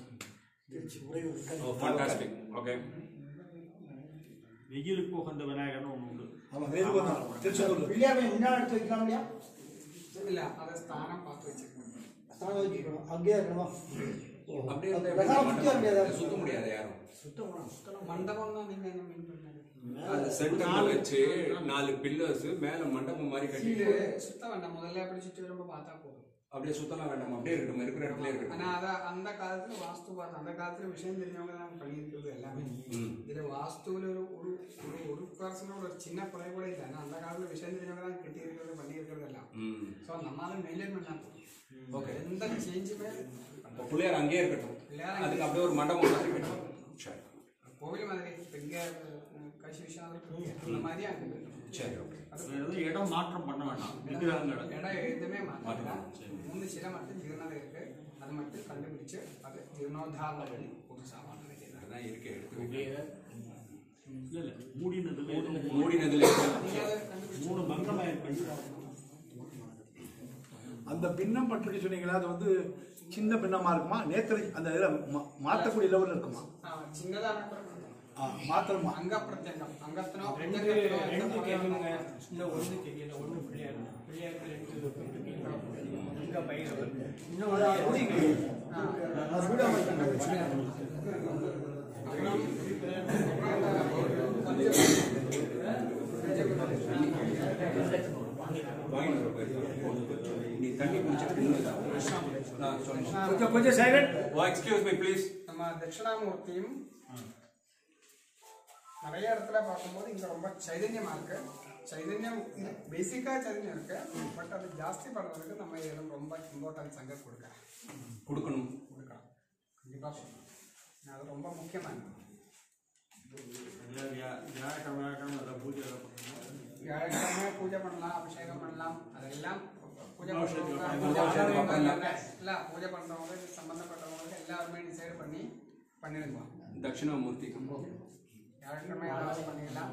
Oh fantastic. ஓகே. வெயிலுக்கு உகந்த விநாயகர்னு ஒன்று உண்டு. ஆமாம் வேறு திருச்செந்தூர் பிள்ளையார் முன்னாடி எடுத்து வைக்கலாம் இல்லையா? இல்ல அதை ஸ்தானம் பார்த்து வச்சிருக்கோம். ஸ்தானம் வச்சுக்கணும், அங்கேயே இருக்கணுமா? அப்படியே இருந்தா பிரகாரம் எப்படி சுத்தி வர முடியாதா? சுத்த முடியாது யாரும். மண்டபம்னா நீங்க என்ன மீன் பண்ணீங்க? அது சென்டர்ல வச்சு நாலு பில்லர்ஸ் மேல மண்டபம் மாதிரி இது கட்டிட்டு சுத்த வேண்டாம், முதல்ல அப்படி சுத்தி வரும்போது பார்த்தா போதும். அப்படியே சுத்தலாம் வேண்டாம், அப்படியே இருக்கட்டும், இருக்கிற இடத்துல இருக்கட்டும். ஆனா அத அந்த காலத்துல வாஸ்து பார்த்து அந்த காலத்துல விஷயம் தெரிஞ்சவங்க தான் பண்ணியிருக்கிறது எல்லாமே. ம். இதுல வாஸ்துல ஒரு ஒரு ஒரு ஒரு பர்சனோட ஒரு சின்ன குறை கூட இல்லை. ஆனா அந்த காலத்துல விஷயம் தெரிஞ்சவங்க தான் கட்டி இருக்கிறது பண்ணி இருக்கிறது எல்லாம். ம். ஸோ நம்ம அதை மெயின்டைன் பண்ணா போதும். ஓகே. எந்த சேஞ்சுமே இப்போ பிள்ளையார் அங்கேயே இருக்கட்டும், பிள்ளையார் அதுக்கு அப்படியே ஒரு மண்டபம் மாதிரி கட்டணும். சரி கோவில் மாதிரி இப்போ இங்கே காசி விஸ்வநாதர் அந்த மாதிரி அங்கே இருக்கணும். சரி, ஓகே. எதுவும் இடம் மாற்றம் பண்ண வேண்டாம். விக்கிரகங்கள் இடம் எதுவுமே மாற்றலாம். மூணு சிலை மட்டும் ஜீர்ணம் இருக்கு, அது மட்டும் கண்டுபிடிச்சு அது ஜீர்ணோத்தாரணம் பண்ணி புதுசாக வாங்கினது. அதான் இருக்கே, எடுத்து வைக்கிறேன். இல்லை இல்லை மூடினதுல மூடினதுல நீங்கள் அதை கண்டுபிடிச்சு மூணு மங்கமாக இருக்கு. அந்த பின்னம் பற்றி சொன்னீங்களா, அது வந்து சின்ன பின்னமா இருக்குமா, நேத்திரை அந்த இதில் மாற்றக்கூடிய லெவலில் இருக்குமா? சின்னதாக ஆ மாத்திரமா? அங்க பிரத்யங்கம் அங்கத்தனோ ரெண்டு ரெண்டு கேட்கணுங்க. இன்னும் ஒன்று தெரியல, ஒன்று பிள்ளையார் பிள்ளையாருக்கு ரெண்டு இங்கே பயிர் இன்னும் நீ தண்ணி குடிச்சிட்டு கொஞ்சம் கொஞ்சம் சைலண்ட். Excuse me please. நம்ம தட்சிணாமூர்த்தியும் நிறைய இடத்துல பார்க்கும்போது இங்க ரொம்ப சைதன்யமா இருக்கு. சைதன்யம் பேசிக்கா சைதன்யம் இருக்கு, பட் அது ஜாஸ்தி பண்றதுக்கு நம்ம இதில் ரொம்ப இம்பார்ட்டன்ஸ் அங்கே கொடுக்க கொடுக்கணும் கொடுக்கலாம். கண்டிப்பா சொல்லணும், அது ரொம்ப முக்கியமானது. வியாழக்கிழமை வியாழக்கிழமை அதை பூஜை எல்லாம் பண்ணுவோம். வியாழக்கிழமை பூஜை பண்ணலாம், அபிஷேகம் பண்ணலாம், அதெல்லாம் பூஜை அபிஷேகம் பண்றவங்க இல்ல பூஜை பண்றவங்க இது சம்பந்தப்பட்டவங்களுக்கு எல்லாருமே டிசைட் பண்ணி பண்ணிடுங்க. தட்சிணாமூர்த்தி வியாழக்கிழமை ஏதாவது பண்ணிடலாம்.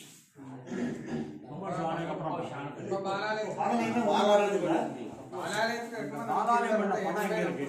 ரொம்ப சாணம் அப்புறம் இப்போ பாலாலயம் பாலாலயத்துக்குள்ள பாலாலயத்துக்கு இருக்கும்போது பாலாலயம் பண்ண படம் எங்க இருக்கு?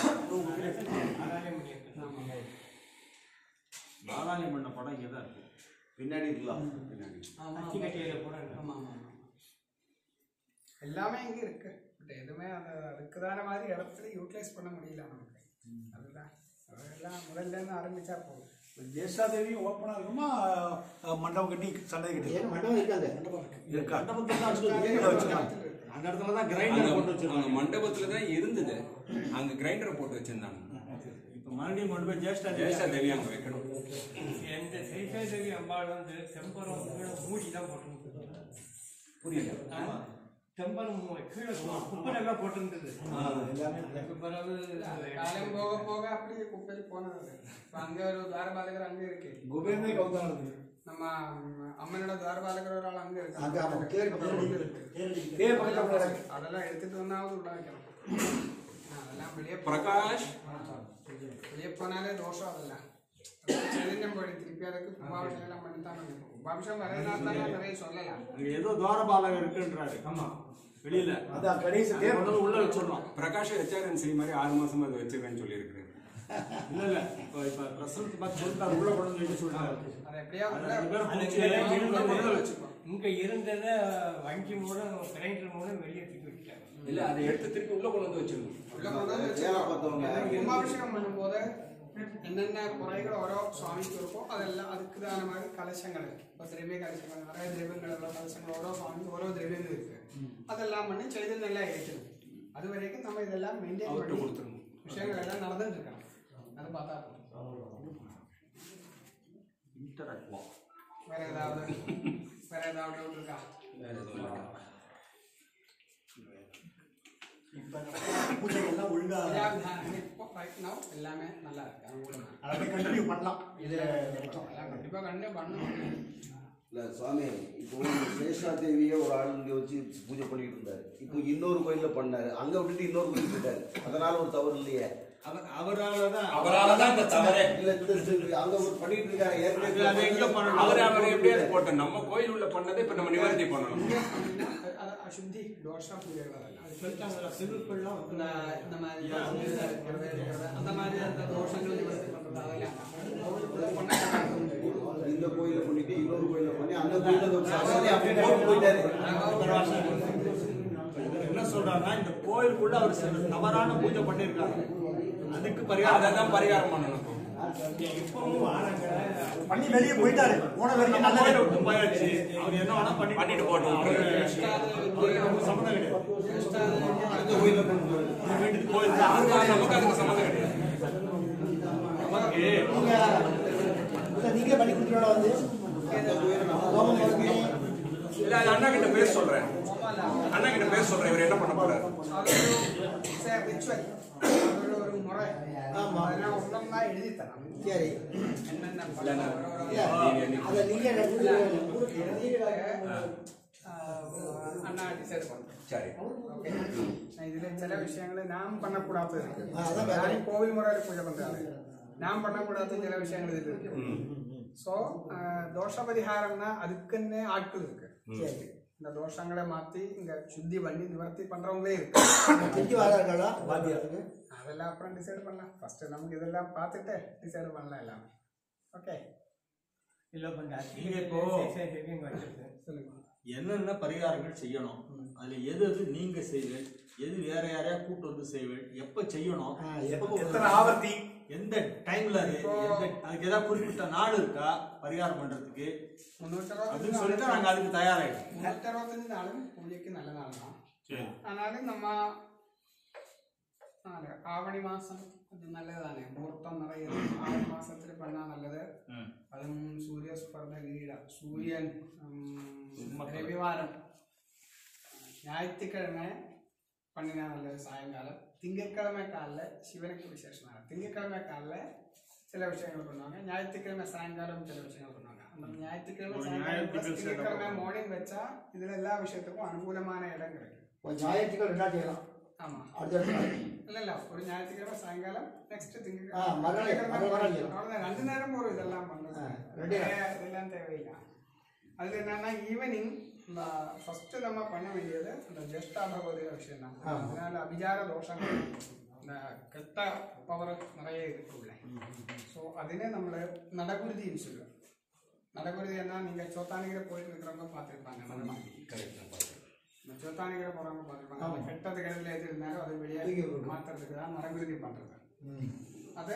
பாலாலயம் பண்ண படம் இங்கே தான் இருக்கு. பின்னாடி இருக்கலாம். ஆமா, அச்சி கட்டியில் கூட ஆமா, ஆமா, ஆமா. எல்லாமே இங்க இருக்கு, பட் எதுவுமே அந்த அதுக்குதான மாதிரி இடத்துல யூட்டிலைஸ் பண்ண முடியல நமக்கு. அதுதான் அதெல்லாம் முதல்ல இருந்து ஆரம்பிச்சா போதும். ஜேஷ்டாதேவி ஓப்பனாக இருக்குமா, மண்டபம் கட்டி சண்டை கட்டி ஏன் மண்டபம் இருக்காங்க? மண்டபம் இருக்கு. இருக்கா? மண்டபத்தில் தான் இருக்கு. அந்த இடத்துல தான் அங்க கிரைண்டர் போட்டு அங்க வச்சிருக்காங்க. மண்டபத்துல தான் இருந்தது, அங்க கிரைண்டரை போட்டு வச்சிருந்தாங்க. இப்போ மறுபடியும் கொண்டு போய் ஜேஷ்டா ஜெயசா தேவி அங்க வைக்கணும். எந்த சைசாதேவி அம்பாள் வந்து தெம்பரம் கீழே மூடி தான் போட்டு புரியல. ஆமாம், தெம்பரம் கீழே குப்பைலாம் போட்டுருந்தது. எல்லாமே அதுக்கு பிறகு காலம் போக போக அப்படியே குப்பைக்கு போனது. இப்ப அங்க ஒரு துவாரபாலகர் அங்க இருக்கு, குபேரனே கவுதான் இருந்தது. நம்ம அம்மனோட துவாரபாலகர் ஒரு ஆள் அங்க இருக்கு. அங்க ஆமா, தேர் பக்கத்துல அங்க இருக்கு. இருக்கு. தேர் இருக்கு. தேர் பக்கத்துல இருக்கு. அதெல்லாம் எடுத்துட்டு வந்தாவது உள்ள வைக்கணும். அதெல்லாம் வெளியே பிரகாஷ் வெளியே போனாலே தோஷம். அதெல்லாம் சைதன்யம் போயிடும். திருப்பி அதுக்கு கும்பாபிஷேகம் எல்லாம் பண்ணித்தான் பண்ணிப்போம். கும்பாபிஷேகம் வரதுனால தான் நிறைய சொல்லலாம். அங்கே ஏதோ துவாரபாலகர் இருக்குன்றாரு. ஆமா, வெளியில அதான் கடைசி தேர் தேர் கொண்டு உள்ள வச்சிடலாம். பிரகாஷ் ஹெச்ஆர்என் சி மாதிரி ஆறு மாசமா அதை வச்சிருக்கேன்னு சொல்லியிருக்கிறேன். இல்ல இல்ல இப்போ இப்போ பிரசன்ட் பார்த்து சொல்லிட்டாரு, உள்ள கொண்டு வந்து வைக்க சொல்லிட்டாரு. அதை எப்படியாவது அது உள்ள ரெண்டு பேரும் அதுக்கு பிடிச்சி உள்ள இழுத்து உள்ள உள்ள வச்சுக்கணும். இங்கே இருந்ததை வங்கி மூலம் கிரைண்டர் மூலம் வெளியே தூக்கி வச்சுட்டாங்க. இல்ல அதை எடுத்து திருப்பி உள்ள கொண்டு வந்து வச்சிருக்கணும். உள்ள கொண்டு வந்து வச்சிருக்கோம். கும்பாபிஷேகம் பண்ணும்போது என்னென்ன குறைகள் ஓரோ சுவாமிக்கு இருக்கோ அதெல்லாம் அதுக்குதான மாதிரி கலசங்கள் இப்போ திரவிய கலசங்கள் நிறைய திரவியங்கள் உள்ள கலசங்கள் ஓரோ சுவாமிக்கு ஓரோ திரவியங்கள் இருக்கு. அதெல்லாம் பண்ணி சைதன்யம் இருக்கணும். அது வரைக்கும் நம்ம இதெல்லாம் மெயின்டைன் பண்ணி கொடுத்துருணும். விஷயங்கள் எல்லாம் நடந்துட்டு இருக்காங்க. அதை பார்த்தா வேற ஏதாவது வேற ஏதாவது டவுட் இருக்கா? வேற எதுவும் பூஜைகள்லாம் ஒழுங்கா எல்லாமே நல்லா இருக்கு. அதை கண்டினியூ பண்ணலாம். இது கண்டிப்பா கண்டிப்பா பண்ணணும். இல்லை சுவாமி, இப்போ சேஷா தேவியை ஒரு ஆள் இங்கே வச்சு பூஜை பண்ணிட்டு இருந்தாரு. இப்போ இன்னொரு கோயிலில் பண்ணாரு, அங்கே விட்டுட்டு இன்னொரு கோயில் போயிட்டாரு. அதனால ஒரு தவறு இல்லையே. அவராலதான் அவராலதான் இந்த தவறே. இல்ல அங்க ஒரு பண்ணிட்டு இருக்காரு. ஏற்கனவே அவர் அவர் எப்படியாவது போட்டோம். நம்ம கோயில் உள்ள பண்ணதை இப்ப நம்ம நிவர்த்தி பண்ணணும். அசுத்தி தோஷா பூஜை சிறுப்பெல்லாம் இந்த மாதிரி அந்த மாதிரி அந்த தோஷங்கள் நிவர்த்தி பண்றது அதெல்லாம் இந்த கோயில பண்ணிட்டு இன்னொரு கோயில பண்ணி அந்த கோயில அப்படியே போயிட்டாரு. என்ன சொல்றாங்கன்னா இந்த கோயிலுக்குள்ள அவர் சில தவறான பூஜை பண்ணிருக்காங்க. அதுக்கு பரிகாரம் அதான் பரிகாரம் பண்ணணும். இப்பவும் வாராங்க பண்ணி வெளியே போயிட்டாரு. போன வரைக்கும் நல்ல கோயிலை விட்டு போயாச்சு. அவர் என்ன வேணா பண்ணி பண்ணிட்டு போட்டோம். சம்மந்தம் கிடையாது. அந்த கோயில பண்ணுவாரு. வீட்டுக்கு கோயில் தான். நமக்கு அதுக்கு சம்மந்தம் கிடையாது. நமக்கு இல்ல நீங்க பண்ணி கொடுத்துருவா வந்து அந்த கோயில நம்ம இல்ல அது அண்ணா கிட்ட பேச சொல்றேன். அண்ணா கிட்ட பேச சொல்றேன். இவர் என்ன பண்ண போறாரு? ஒரு முறை அதெல்லாம் ஒன்றா எழுதி தரேன். சரி என்னென்ன அதை நீங்க அண்ணா டிசைட் பண்றேன். சரி ஓகே. இதுல சில விஷயங்களை நாம் பண்ணக்கூடாது இருக்கு. ஆ, அதான் வேற. நான் கோவில் முறையில் பூஜை பண்றாரு. நாம் பண்ணக்கூடாது சில விஷயங்கள் இது இருக்கு. ஸோ தோஷ பரிகாரம்னா அதுக்குன்னு ஆட்கள் இருக்கு. சரி இந்த தோஷங்களை மாத்தி இங்க சுத்தி பண்ணி நிவர்த்தி பண்றவங்களே இருக்கு. செஞ்சு வராங்களா வாத்தியாருக்கு அதெல்லாம் அப்புறம் டிசைட் பண்ணலாம். ஃபர்ஸ்ட் நமக்கு இதெல்லாம் பார்த்துட்டு டிசைட் பண்ணலாம் எல்லாமே. ஓகே இல்லை பண்ண நீங்க இப்போ சொல்லுங்க. என்னென்ன பரிகாரங்கள் செய்யணும், அதுல எது எது நீங்க செய்வேன், எது வேற யாரையா கூட்டு வந்து செய்வேன், எப்ப செய்யணும், எத்தனை ஆவர்த்தி, எந்த டைம்ல அது எந்த- அதுக்கு ஏதாவது குறிப்பிட்ட நாள் இருக்கா பரிகாரம் பண்றதுக்கு முன்னூற்றி அப்படின்னு சொல்லிட்டு நாங்க அதுக்கு தயாராகிடும். முன்னூற்றி அறுபத்தஞ்சு நாளும் பூஜைக்கு நல்ல நாள் தான். சரி ஆனாலும் நம்ம നാല് ആവണി മാസം അത് നല്ലതാണ്. മുഹൂർത്തം നിറയുന്നത് ആവണി മാസത്തിൽ പണ്ണാ നല്ലത്. അതും സൂര്യസ്പർദ്ധ ലീല സൂര്യൻ രവിവാരം ഞായറ്റിക്കിഴമ പണ്ണിനാ നല്ലത്. സായങ്കാലം തിങ്കക്കിഴമ കാലില് ശിവനക്ക് വിശേഷമാണ്. തിങ്കക്കിഴമ കാലില് ചില വിഷയങ്ങൾ കൊണ്ടുവാங்க. ഞായറ്റിക്കിഴമ സായങ്കാലം ചില വിഷയങ്ങൾ കൊണ്ടുവാங்க. ഞായറ്റിക്കിഴമ സായങ്കാലം തിങ്കക്കിഴമ മോർണിംഗ് വെച്ചാ ഇതിൽ എല്ലാ വിഷയத்துக்கும் അനുകൂലமான இடம் கிடைக்கும். ஞாயிற்றுக்கிழமை என்ன செய்யலாம்? ஆமா அடுத்த இல்ல இல்ல ஒரு ஞாயிற்றுக்கிழமை சாயங்காலம் நெக்ஸ்ட் ஆ, மறுநாள் மறுநாள் செய்யலாம். திங்கக்கிழமை ரெண்டு நேரம் போறோம். இதெல்லாம் பண்றது ரெண்டு இதெல்லாம் தேவையில்லை. அது என்னன்னா ஈவினிங் ஃபர்ஸ்ட் நம்ம பண்ண வேண்டியது இந்த ஜெஷ்டா பகவதிய விஷயம் தான். அதனால அபிஜார தோஷங்கள் இந்த கெட்ட பவர் நிறைய இருக்குல்ல. ஸோ அதிலே நம்மள நடகுருதின்னு சொல்லுவோம். நடகுருதி என்ன நீங்க சோத்தானிகிற போயிட்டு இருக்கிறவங்க பார்த்துருப்பாங்க. இந்த சோத்தானிகிற போறவங்க பார்த்துருப்பாங்க. அந்த கெட்டது கிடத்துல எது இருந்தாலும் அதை வெளியே மாத்துறதுக்கு தான் நடகுருதி பண்றது. அதை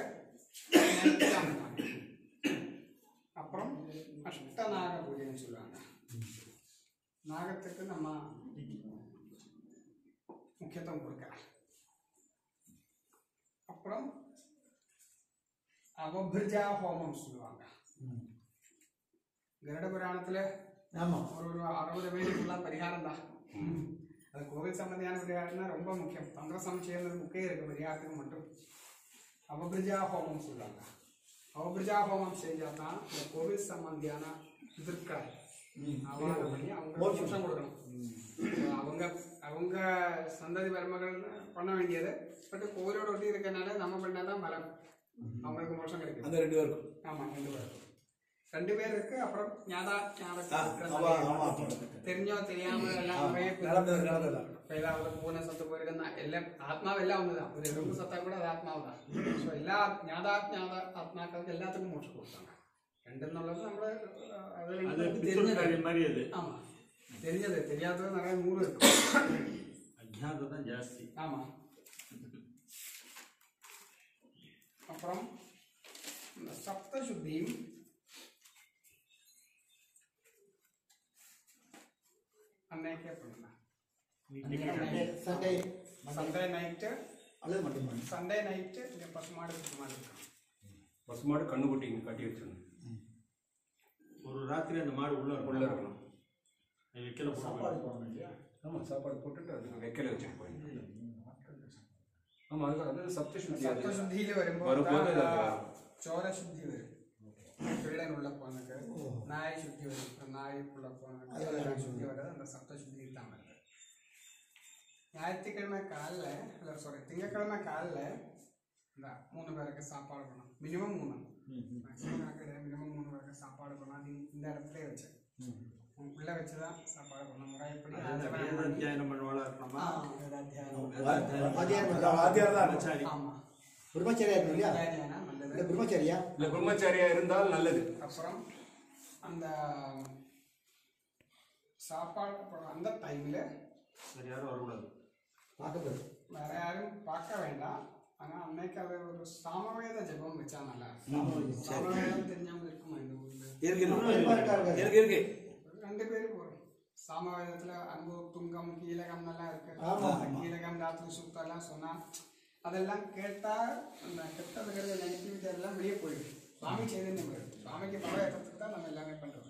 அப்புறம் அஷ்டநாக பூஜைன்னு சொல்லுவாங்க. நாகத்துக்கு நம்ம முக்கியத்துவம் கொடுக்கலாம். அப்புறம் அவபிரஜா ஹோமம் சொல்லுவாங்க. கருட புராணத்துல ஒரு ஒரு அறுபது பேருக்குள்ள பரிகாரம் தான். அது கோவில் சம்பந்தியான பரிகாரம்னா ரொம்ப முக்கியம். தந்திர சமச்சயம் முக்கியம் இருக்கு பரிகாரத்துக்கு மட்டும். அவபிரஜா ஹோமம் சொல்லுவாங்க. அவபிரஜா ஹோமம் செஞ்சா தான் இந்த கோவில் சம்பந்தியான எதிர்க்களை ஆவாகம் பண்ணி அவங்க மோட்சம் கொடுக்கணும். அவங்க அவங்க சந்ததி மருமகள் பண்ண வேண்டியது. பட் கோவிலோட ஒட்டி இருக்கனால நம்ம பண்ணாதான் பலம். அவங்களுக்கு மோட்சம் கிடைக்கும். அந்த ரெண்டு பேருக்கும் ஆமா ரெண்டு பேருக்கும் ரெண்டு பேர் இருக்கு. அப்புறம் ஞாதா தெரிஞ்சோ தெரியாம எல்லாம் ஏதாவது பூனை சத்து போயிருக்குன்னா எல்லாம் ஆத்மாவெல்லாம் ஒண்ணுதான். ஒரு எறும்பு சத்தா கூட அது ஆத்மாவுதான். ஸோ எல்லா ஞாதா ஞாதா ஆத்மாக்களுக்கு எல்லாத்துக்கும் மோட்சம் கொடுத்தாங்க. ரெண்டுன்னுള്ളത് நம்மள அது தெரிஞ்சது மாதிரி அது. ஆமா தெரிஞ்சது தெரியாதது நிறைய நூறு இருக்கு. அஜ்ஞானம் தான் ஜாஸ்தி. ஆமாம். அப்புறம் இந்த சப்த சுத்தியும் அன்னைக்கே பண்ணலாம். சண்டே சண்டே நைட்டு அல்லது மட்டும் சண்டே நைட்டு இங்கே பசுமாடு பசுமாடு இருக்கணும். பசுமாடு கண்ணுக்குட்டி இங்கே கட்டி வச்சிடணும். ஒரு ராத்திரி அந்த மாடு உள்ள உள்ள இருக்கணும். வைக்கல சாப்பாடு போடணும் இல்லையா? ஆமாம், சாப்பாடு போட்டுட்டு அதுக்கு வைக்கல வச்சுட்டு போயிடணும். ஆமாம், அது அது சப்தசுத்தி. சப்த சுத்தியில் வரும்போது வரும்போது சோர சுத்தி வரும். பிள்ளன் உள்ள போனக்கு நாய் சுத்தி வரும். நாய்க்குள்ள போனக்கு சுத்தி வர்றது அந்த சப்த சுத்தி தான் வருது. ஞாயிற்றுக்கிழமை காலைல இல்லை சாரி திங்கக்கிழமை காலைல இந்த மூணு பேருக்கு சாப்பாடு பண்ணணும். மினிமம் மூணு மேக்ஸிமம் கிடையாது. மினிமம் மூணு பேருக்கு சாப்பாடு பண்ணணும். அது இந்த இடத்துல வச்சேன் உள்ள வச்சுதான் சாப்பாடு பண்ண முறை எப்படி அத்தியாயம் பண்ணுவாளா இருக்கணுமா? ஆமா பிரம்மச்சரியா இருக்கு இல்லையா? நல்லது. பிரம்மச்சரியா இல்லை, பிரம்மச்சாரியா இருந்தால் நல்லது. அப்புறம் அந்த சாப்பாடு அப்புறம் அந்த டைம்ல சரி, யாரும் வரக்கூடாது. பார்க்கறது வேற யாரும் பார்க்க வேண்டாம். ஆனா அன்னைக்கு அது ஒரு சாமவேத ஜெபம் வச்சா நல்லா இருக்கும். சாமவேதம் தெரிஞ்சாமல் இருக்குமா இந்த ஊர்ல? இருக்கு இருக்கு ரெண்டு பேரும் வரும். சாமவேதத்துல அன்பு துங்கம் கீழகம் எல்லாம் இருக்கு. கீழகம் ராத்திரி சுத்தம் எல்லாம் சொன்னா அதெல்லாம் கேட்டா அந்த கெட்டதுகள் நெகட்டிவிட்டி எல்லாம் வெளியே போயிடும். சுவாமி சைதன்யம் வரும். சுவாமிக்கு பல ஏற்றத்துக்கு தான் நம்ம எல்லாமே பண்றோம்.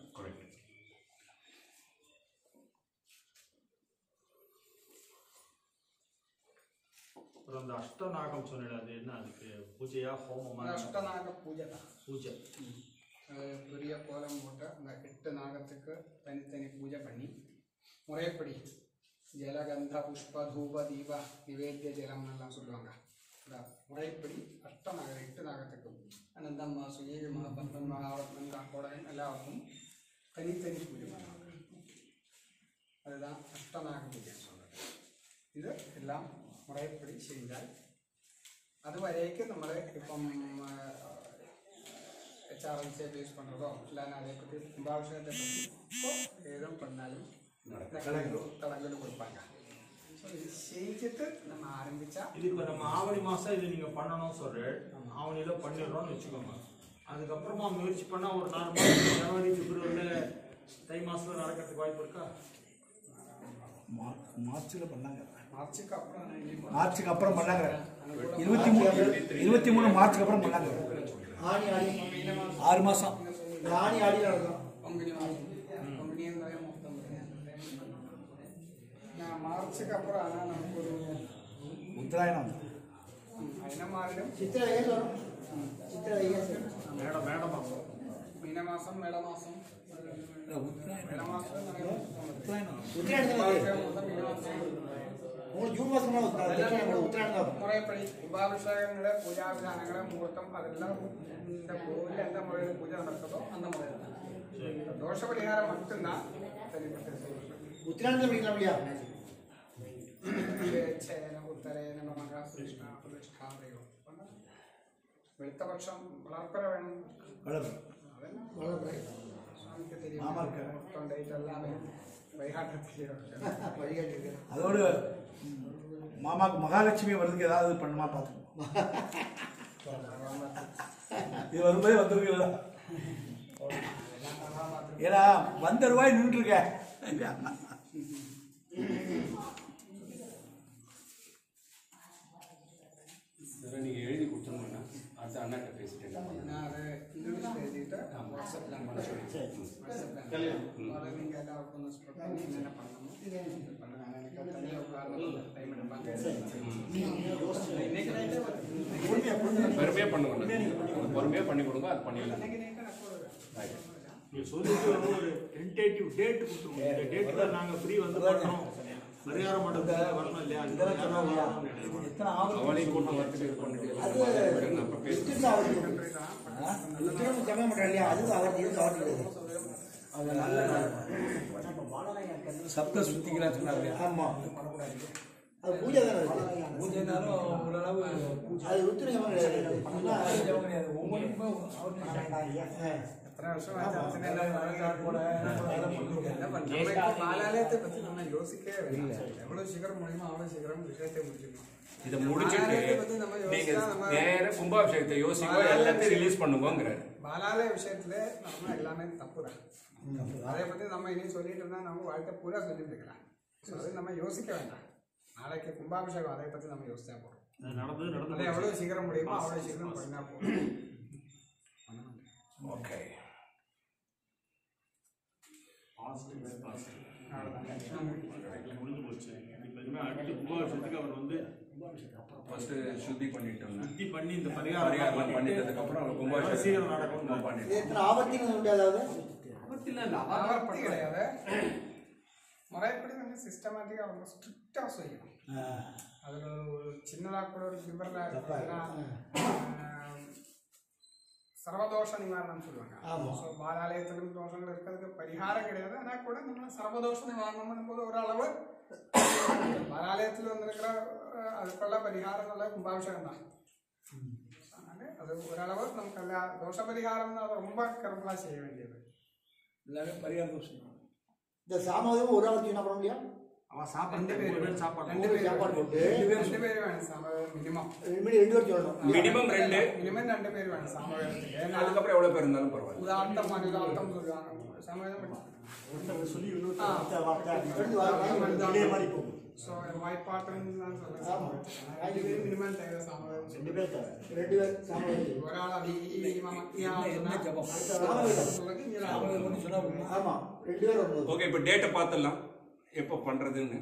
அப்புறம் அந்த அஷ்டநாகம் சொன்னேன், அது என்ன? அதுக்கு பூஜையா ஹோமமா? அஷ்டநாக பூஜை தான். பூஜை பெரிய கோலம் போட்டு அந்த எட்டு நாகத்துக்கு தனித்தனி பூஜை பண்ணி முறைப்படி ஜலகந்த புஷ்ப தூப தீப நிவேத்திய ஜலம் எல்லாம் சொல்லுவாங்க. முறைப்படி அஷ்டநாக எட்டு நாகத்துக்கு அனந்தம் சுயி மகாபத்மன் மகாவத்மன் காக்கோடன் எல்லாருக்கும் தனித்தனி பூஜை பண்ணுவாங்க. அதுதான் அஷ்டநாக பூஜை சொல்றது. இது எல்லாம் முறைப்படி செஞ்சால் அது வரைக்கும் നമ്മൾ ഇപ്പം H R L C use பண்ணுறதோ இல்லைன்னா அதை பற்றி கும்பாபிஷேகத்தை பற்றி இப்போ எதுவும் பண்ணாலும் தடங்கள் கொடுப்பாங்க. ஸோ இது செஞ்சுட்டு நம்ம ஆரம்பித்தா இது இப்போ நம்ம ஆவணி மாதம் இது நீங்கள் பண்ணணும் சொல்கிறேன். ஆவணியில் பண்ணிடுறோம்னு வச்சுக்கோங்க. அதுக்கப்புறமா முயற்சி பண்ணால் ஒரு நாலு மாதம் ஜனவரி பிப்ரவரியில் தை மாதத்தில் நடக்கிறதுக்கு வாய்ப்பு இருக்கா? மார்ச்சில் பண்ணாங்க. மார்ச்சுக்கு அப்புறம் மார்ச்சுக்கு அப்புறம் பண்ணாங்க. இருபத்தி மூணு இருபத்தி மூணு மார்ச்சுக்கு அப்புறம் பண்ணாங்க. ஆணி ஆடி ஆறு மாதம் ஆணி ஆடி நடக்கும். பங்குனி மாதம் பங்குனி மொத்தம் மார்ச்சுக்கு அப்புறம் ஆனால் நமக்கு ஒரு உத்தராயணம் என்ன மாறிடும். சித்திரை ஐயா வரும். சித்திரை ஐயா மேட மேட மாதம் மீன மாதம் மேட மாதம் மேட மாதம் உத்தராயணம் உங்களுக்கு ஜூன் மாதம் உத்தராயணம் தான். முறைப்படி கும்பாபிஷேகங்கள பூஜா விதானங்கள முகூர்த்தம் அதெல்லாம் இந்த கோவிலில் எந்த முறையில் பூஜை நடக்குதோ அந்த முறையில் தான். தோஷ பரிகாரம் மட்டும்தான் தனிப்பட்ட உத்தராயணத்தை படிக்கலாம் இல்லையா? உத்தரேன நமக கிருஷ்ணா பிரதிஷ்டாதயோ வெளுத்தபட்சம் வளர்ப்பற வேணும். வளர்ப்பு சுவாமிக்கு தெரியும். மொத்தம் டேட் எல்லாமே வழிகாட்ட தெரியும். அதோடு மாமாவுக்கு மகாலட்சுமி வர்றதுக்கு ஏதாவது பண்ணுமா பார்த்துக்கணும். இது வரும்போதே வந்துருக்கீங்களா? ஏன்னா வந்த ரூபாய் நின்றுட்டு இருக்கேன். நீங்கள் எழுதி கொடுத்தோம்னா அடுத்த அண்ணாட்ட பேசிட்டேன். நான் அதை இங்கிலீஷில் எழுதிட்டு வாட்ஸ்அப்பில் பண்ண சொல்லி வாட்ஸ்அப்பில் அதை நீங்கள் எல்லாருக்கும் ஒன்று ஸ்ப்ரெட் பண்ணி என்னென்ன பண்ணணும் இது பண்ணுறாங்க. எனக்கு தனியாக உட்கார்ந்து டைம் எடுப்பாங்க. இன்னைக்கு நைட்டே பொறுமையாக பண்ணுங்க. பொறுமையாக பண்ணி கொடுங்க. அது பண்ணிடலாம். இன்னைக்கு நைட்டே நான் போடுவேன். நீங்கள் சொல்லிட்டு ஒரு டென்டேட்டிவ் டேட் கொடுத்துருவோம். இந்த டேட்டில் நாங்கள் ஃப்ரீ வந்து பண்ணுறோம். பரிகாரம் மட்டும் வரணும் இல்லையா? அவளையும் கூட்டம் வரத்துக்கு இது பண்ணிட்டு சமயம் பண்ணுறோம் இல்லையா? அதுவும் அவர் இது அவருக்கு அது நல்ல சப்த சுத்திகளா சொன்னாங்க. ஆமாம் அது பூஜை தானே இருக்கு. பூஜைனாலும் ஓரளவு பூஜை அது ருத்ர ஜபம் கிடையாது. ஜபம் கிடையாது. ஒவ்வொன்றுக்கும் அவர் எத்தனை வருஷம் ஆச்சு அத்தனை எல்லாம் வழக்காடு என்ன பண்ணுறோம். பாலாலயத்தை பற்றி நம்ம யோசிக்கவே வேண்டாம். எவ்வளோ சீக்கிரம் முடியுமோ அவ்வளோ சீக்கிரம் விஷயத்தை முடிச்சுக்கணும். இதை முடிச்சுட்டு நீங்க நேர கும்பாபிஷேகத்தை யோசிக்கோ எல்லாத்தையும் ரிலீஸ் பண்ணுவோங்கிறாரு. பாலாலய விஷயத்துல நம்ம எல்லாமே தப்பு தான். அதை பற்றி நம்ம இனி சொல்லிட்டு இருந்தா நம்ம வாழ்க்கை பூரா சொல்லிட்டு இருக்கலாம். ஸோ அதை நம்ம யோசிக்க வேண்டாம். நாளைக்கு கும்பாபிஷேகம் அதை பற்றி நம்ம யோசிச்சா போகிறோம். நடந்து நடந்து அதை எவ்வளோ சீக்கிரம் முடியுமோ அவ்வளோ சீக்கிரம் பண்ணா போதும். ஓகே முடிஞ்சு போச்சு. இப்போ இனிமேல் அடுத்து கும்பாபிஷேகத்துக்கு அவர் வந்து ஃபர்ஸ்ட் சுத்தி பண்ணிட்டோம்னா சுத்தி பண்ணி இந்த பரிகாரம் பரிகாரம் பண்ணிட்டதுக்கு அப்புறம் அவர் கும்பாபிஷேகம் சீக்கிரம் நடக்கும் பண்ணிட்டு எத்தனை ஆபத்தின்னு உண்டு அதாவது ஆபத்து கிடையாது. முறைப்படி நம்ம சிஸ்டமேட்டிக்காக ரொம்ப ஸ்ட்ரிக்டாக செய்யணும். அதில் ஒரு சின்னதாக கூட ஒரு விவரில் சர்வதோஷ நிவாரணம் சொல்லுவாங்க. ஸோ பாலாலயத்திலும் தோஷங்கள் இருக்கிறதுக்கு பரிகாரம் கிடையாது. ஆனால் கூட நம்ம சர்வதோஷ நிவாரணம் போது ஓரளவு பாலாலயத்தில் வந்திருக்கிற அதுக்குள்ள பரிகாரங்கள கும்பாபிஷேகம் தான். அதனால அது ஓரளவு நமக்கு எல்லா தோஷ பரிகாரம் தான் ரொம்ப கரெக்டாக செய்ய வேண்டியது. எல்லாமே பரிகாரம் செய்யணும். இந்த சாமாவும் ஒரு ஆளுக்கு என்ன பண்ண முடியும்? அவன் சாப்பிட்டு பேர் சாப்பாடு ரெண்டு பேர் சாப்பாடு போட்டு ரெண்டு பேர் வேணும் சாமவேதம் மினிமம். ரெண்டு பேர் சொல்லணும். மினிமம் ரெண்டு மினிமம் ரெண்டு பேர் வேணும் சாமவேதத்துக்கு. ஏன்னா அதுக்கப்புறம் எவ்வளவு பேர் இருந்தாலும் பரவாயில்ல. உதார்த்தம் அனுதார்த்தம் சொல்லுவாங்க சாமவேதம். ஸோ வாய்ப்பாட்டுன்னு தான் சொல்லுவேன். ரெண்டு பேர் மினிமம் தேவை சாமவேதம். ரெண்டு பேர் ரெண்டு பேர் சாமாவும் ஒரு ஆள் அது என்ன ஜபம் சொல்லுங்க. ஆமா ரெண்டு பேர் வரணும். ஓகே இப்போ டேட்டை பார்த்துடலாம் எப்போ பண்றதுன்னு.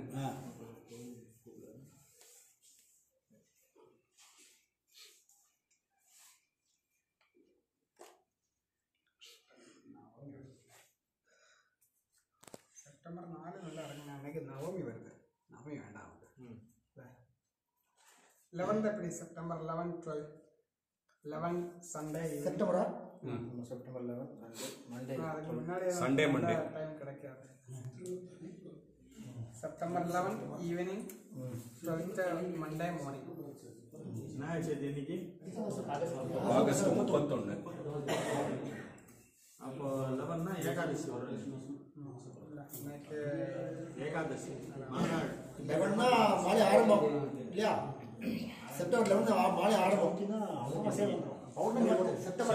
செப்டம்பர் நாலு நல்லா இறங்கின அன்னைக்கு நவமி வருது. நவமி வேண்டாம். லெவன்த் எப்படி September eleven twelve eleven Sunday செப்டம்பரா? செப்டம்பர் லெவன் மண்டே அதுக்கு முன்னாடி Sunday, Monday. டைம் கிடைக்காது. September eleven evening twelfth Monday morning. Vinayagar Chathurthi இன்னைக்கு ஆகஸ்ட் முப்பத்தொன்னு. அப்போ லெவன்னா ஏகாதசி வரும். இன்னைக்கு ஏகாதசி மறுநாள் லெவன்னா மாலை ஆரம்பம் இல்லையா? செப்டம்பர் லெவன் மாலை ஆரம்பம். பௌர்ணமி செப்டம்பர்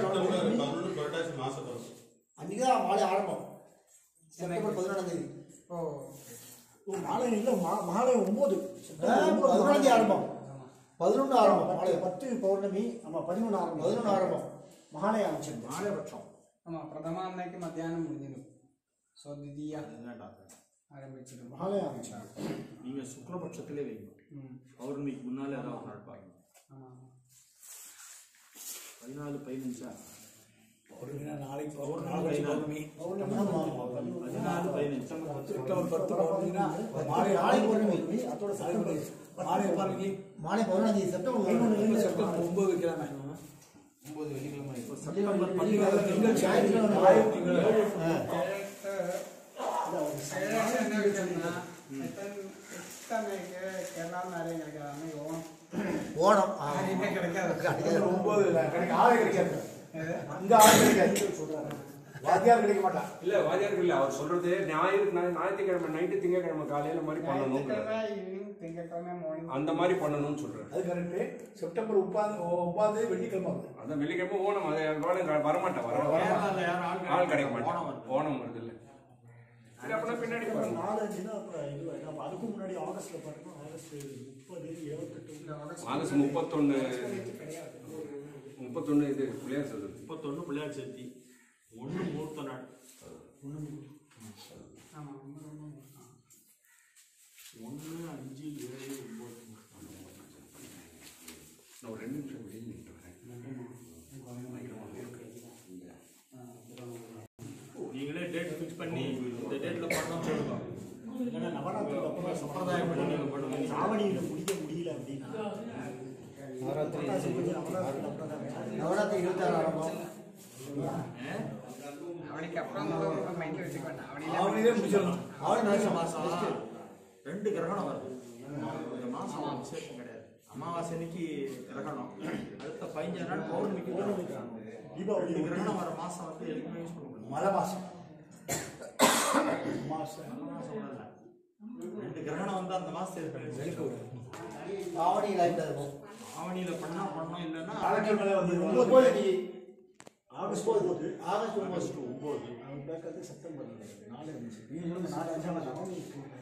அன்னைக்கு தான் மாலை ஆரம்பம். செப்டம்பர் பதினொன்றாம் தேதி. ஓ மாலை இல்லை மாலை ஒன்பது பதினொன்றாம் தேதி ஆரம்பம். பதினொன்று ஆரம்பம். மாலை பத்து பௌர்ணமி ஆமாம் பதினொன்று ஆரம்பம். பதினொன்று ஆரம்பம். மகாலய ஆரம்பிச்சு மாலை பட்சம். ஆமாம் பிரதமா அன்னைக்கு மத்தியானம் முடிஞ்சிடும். ஸோ திதியா ஆரம்பிச்சிடும். மகாலய ஆரம்பிச்சா நீங்கள் சுக்லபட்சத்திலே வைங்க. பௌர்ணமிக்கு முன்னாலே ஏதாவது நாள் பாருங்க. பதினாலு பதினஞ்சா நாளைக்கு பௌர்ணமி பதினாலு பதினஞ்சு செப்டம்பர் பத்து பௌர்ணமினா மாலை நாளை பௌர்ணமி. அதோட செப்டம்பர் மாலை பாருங்க மாலை பதினொன்றாம் தேதி செப்டம்பர் பதினொன்று செப்டம்பர் ஒன்பது கிழமை ஒன்பது வெள்ளிக்கிழமை செப்டம்பர் பள்ளிக்கால திங்கள் ஞாயிற்றுக்கிழமை. ஞாயிறு திங்கள் என்ன விஷயம்னா எத்தனைக்கு கேரளாவில் நிறைய கிடைக்காது. அன்னைக்கு ஓணம் ஓணம் நிறைய கிடைக்காது. ஒன்பது கிடைக்கும். ஆளே கிடைக்காது. அங்க ஆளே கிடைக்காது சொல்றாரு. வாத்தியார் கிடைக்க மாட்டான். இல்ல வாத்தியாருக்கு இல்ல அவர் சொல்றது ஞாயிறு ஞாயிற்றுக்கிழமை நைட்டு திங்கக்கிழமை காலையில மாதிரி பண்ணணும். ஈவினிங் திங்கக்கிழமை மார்னிங் அந்த மாதிரி பண்ணணும்னு சொல்றாரு. அது கரெக்டு. செப்டம்பர் முப்பது ஒன்பது வெள்ளிக்கிழமை வருது. அதான் வெள்ளிக்கிழமை ஓணம். அதை வரமாட்டேன் வர கேரளாவில் யாரும் ஆள் கிடைக்க ஓணம் மாட்டேன். வருது. ஓணம் வருது இல்லை. சரி அப்படின்னா பின்னாடி பாருங்க. நாலஞ்சுன்னா அப்புறம் இது நம்ம அதுக்கு முன்னாடி ஆகஸ்ட்ல பாருங்க. ஆகஸ்ட் முப்பது இருபத்தெட்டு ஆகஸ்ட் முப்பத்தொன்னு முப்பத்தொன்னு இது பிள்ளையார் சொல்றது. முப்பத்தொன்று பிள்ளையார் சதுர்த்தி. ஒன்று முகூர்த்த நாள். ஆமாம் ஒன்று அஞ்சு ஏழு ஒன்பது. நான் ஒரு ரெண்டு நிமிஷம் வெளியில் நின்று வரேன். நீங்களே டேட் ஃபிக்ஸ் பண்ணி இந்த டேட்டில் பண்ணோம்னு சொல்லுங்க. இல்லைன்னா நவராத்திரிக்கு அப்புறம் சம்பிரதாயம் பண்ணி நீங்கள் பண்ணுவீங்க. சாவணியில் முடிக்க முடியல அப்படின்னா நவராத்திரி நவராத்திரி இருபத்தாறு ஆரம்பம். அவனுக்கு அப்புறம் மைண்டில் வச்சுக்க வேண்டாம். அவனிலே அவனையே முடிச்சிடணும். ஆவணி மாதம் ரெண்டு கிரகணம் வருது. இந்த மாதம் விசேஷம் கிடையாது. அமாவாசை அன்னைக்கு கிரகணம், அடுத்த பதினஞ்சு நாள் பௌர்ணமிக்கு தீபாவளி கிரகணம் வர மாதம் வந்து எதுவுமே யூஸ் பண்ண முடியும். மழை மாசம் மாசம் நல்ல மாதம் கூட இல்லை, ரெண்டு கிரகணம் வந்து அந்த மாதத்துக்கு ஆவணியில் ஆகிட்டு இருக்கும். ஆவணியில் பண்ணால் பண்ணோம், இல்லைன்னா காலக்கிழமை வந்து ஒன்பது போய் நீ ஆகஸ்ட் ஒன்பது ஆகஸ்ட் ஒன்பது ஆகஸ்ட் ஒம்பது. அவன் பேக்கிறது செப்டம்பர் நாலு இருந்துச்சு. நீங்கள் சொல்லுங்க நாலு அஞ்சாம் நவமி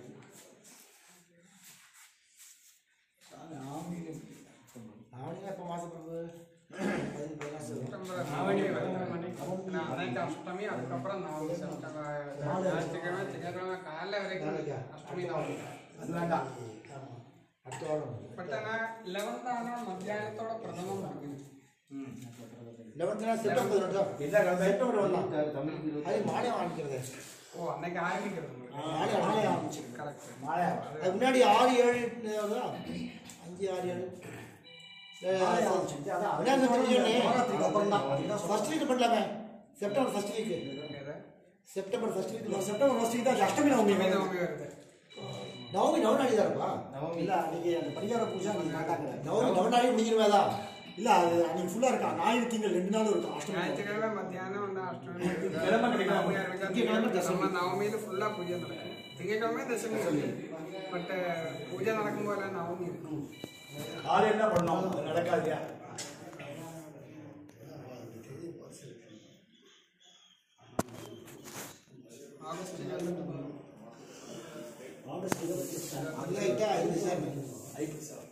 ஆவணியில் எப்போ மாதம் பிறகு செப்டம்பர் நவமி வரைக்கும் மணி நான் அன்னைக்கு அஷ்டமி, அதுக்கப்புறம் நவமி செப்டம்பர் ஞாயிற்றுக்கிழமை திங்கட்கிழமை காலைல வரைக்கும் அஷ்டமி நவமி. அது வேண்டாம். ஆமாம் அடுத்த வாரம் பட் ஆனால் லெவன்த் ஆனால் மத்தியானத்தோட பிரதமம் இருக்குது. லெவன்த் நாள் செப்டம்பர் பதினெட்டு எல்லா கிழமை செப்டம்பர் வரலாம். தமிழுக்கு அது மாலை ஆரம்பிக்கிறது. ஓ அன்னைக்கு ஆரம்பிக்கிறது மாலை மாலை ஆரம்பிச்சு கரெக்ட். மாலை அது முன்னாடி ஆறு ஏழு வருதா? அஞ்சு ஆறு ஏழு மாலை ஆரம்பிச்சு. அதான் விநாயகர் அப்புறம் தான் ஃபர்ஸ்ட் வீக் பண்ணலாமே. September first week September first week September first week தான் அஷ்டமி நவமி அஷ்டமி நவமி வருது. நவமி நவநாடி தான் இருப்பா. நவமி இல்லை, அன்னைக்கு அந்த பரிகார பூஜை அன்னைக்கு மாட்டாங்க. நவமி நவநாடி முடிஞ்சிருவேதா? இல்லை, அது அன்னைக்கு ஃபுல்லாக இருக்கும். ஞாயிறு திங்கள் ரெண்டு நாளும் இருக்கும் அஷ்டமி. ஞாயிற்றுக்கிழமை மத்தியானம் வந்து அஷ்டமி கிழமை கிடைக்கும். நவமி ஆரம்பிச்சா திங்கட்கிழமை நம்ம நவமியில் ஃபுல்லாக பூஜை நடக்கும். திங்கட்கிழமை தசமி இருக்கு, பட் பூஜை நடக்கும்போது நவமி இருக்கு. ஆறு என்ன பண்ணோம், அது நடக்காதியா? ஆகஸ்ட் வந்துட்டு ஆகஸ்ட் இருபத்தி அது ஐட்டா ஐந்து சார் ஐந்து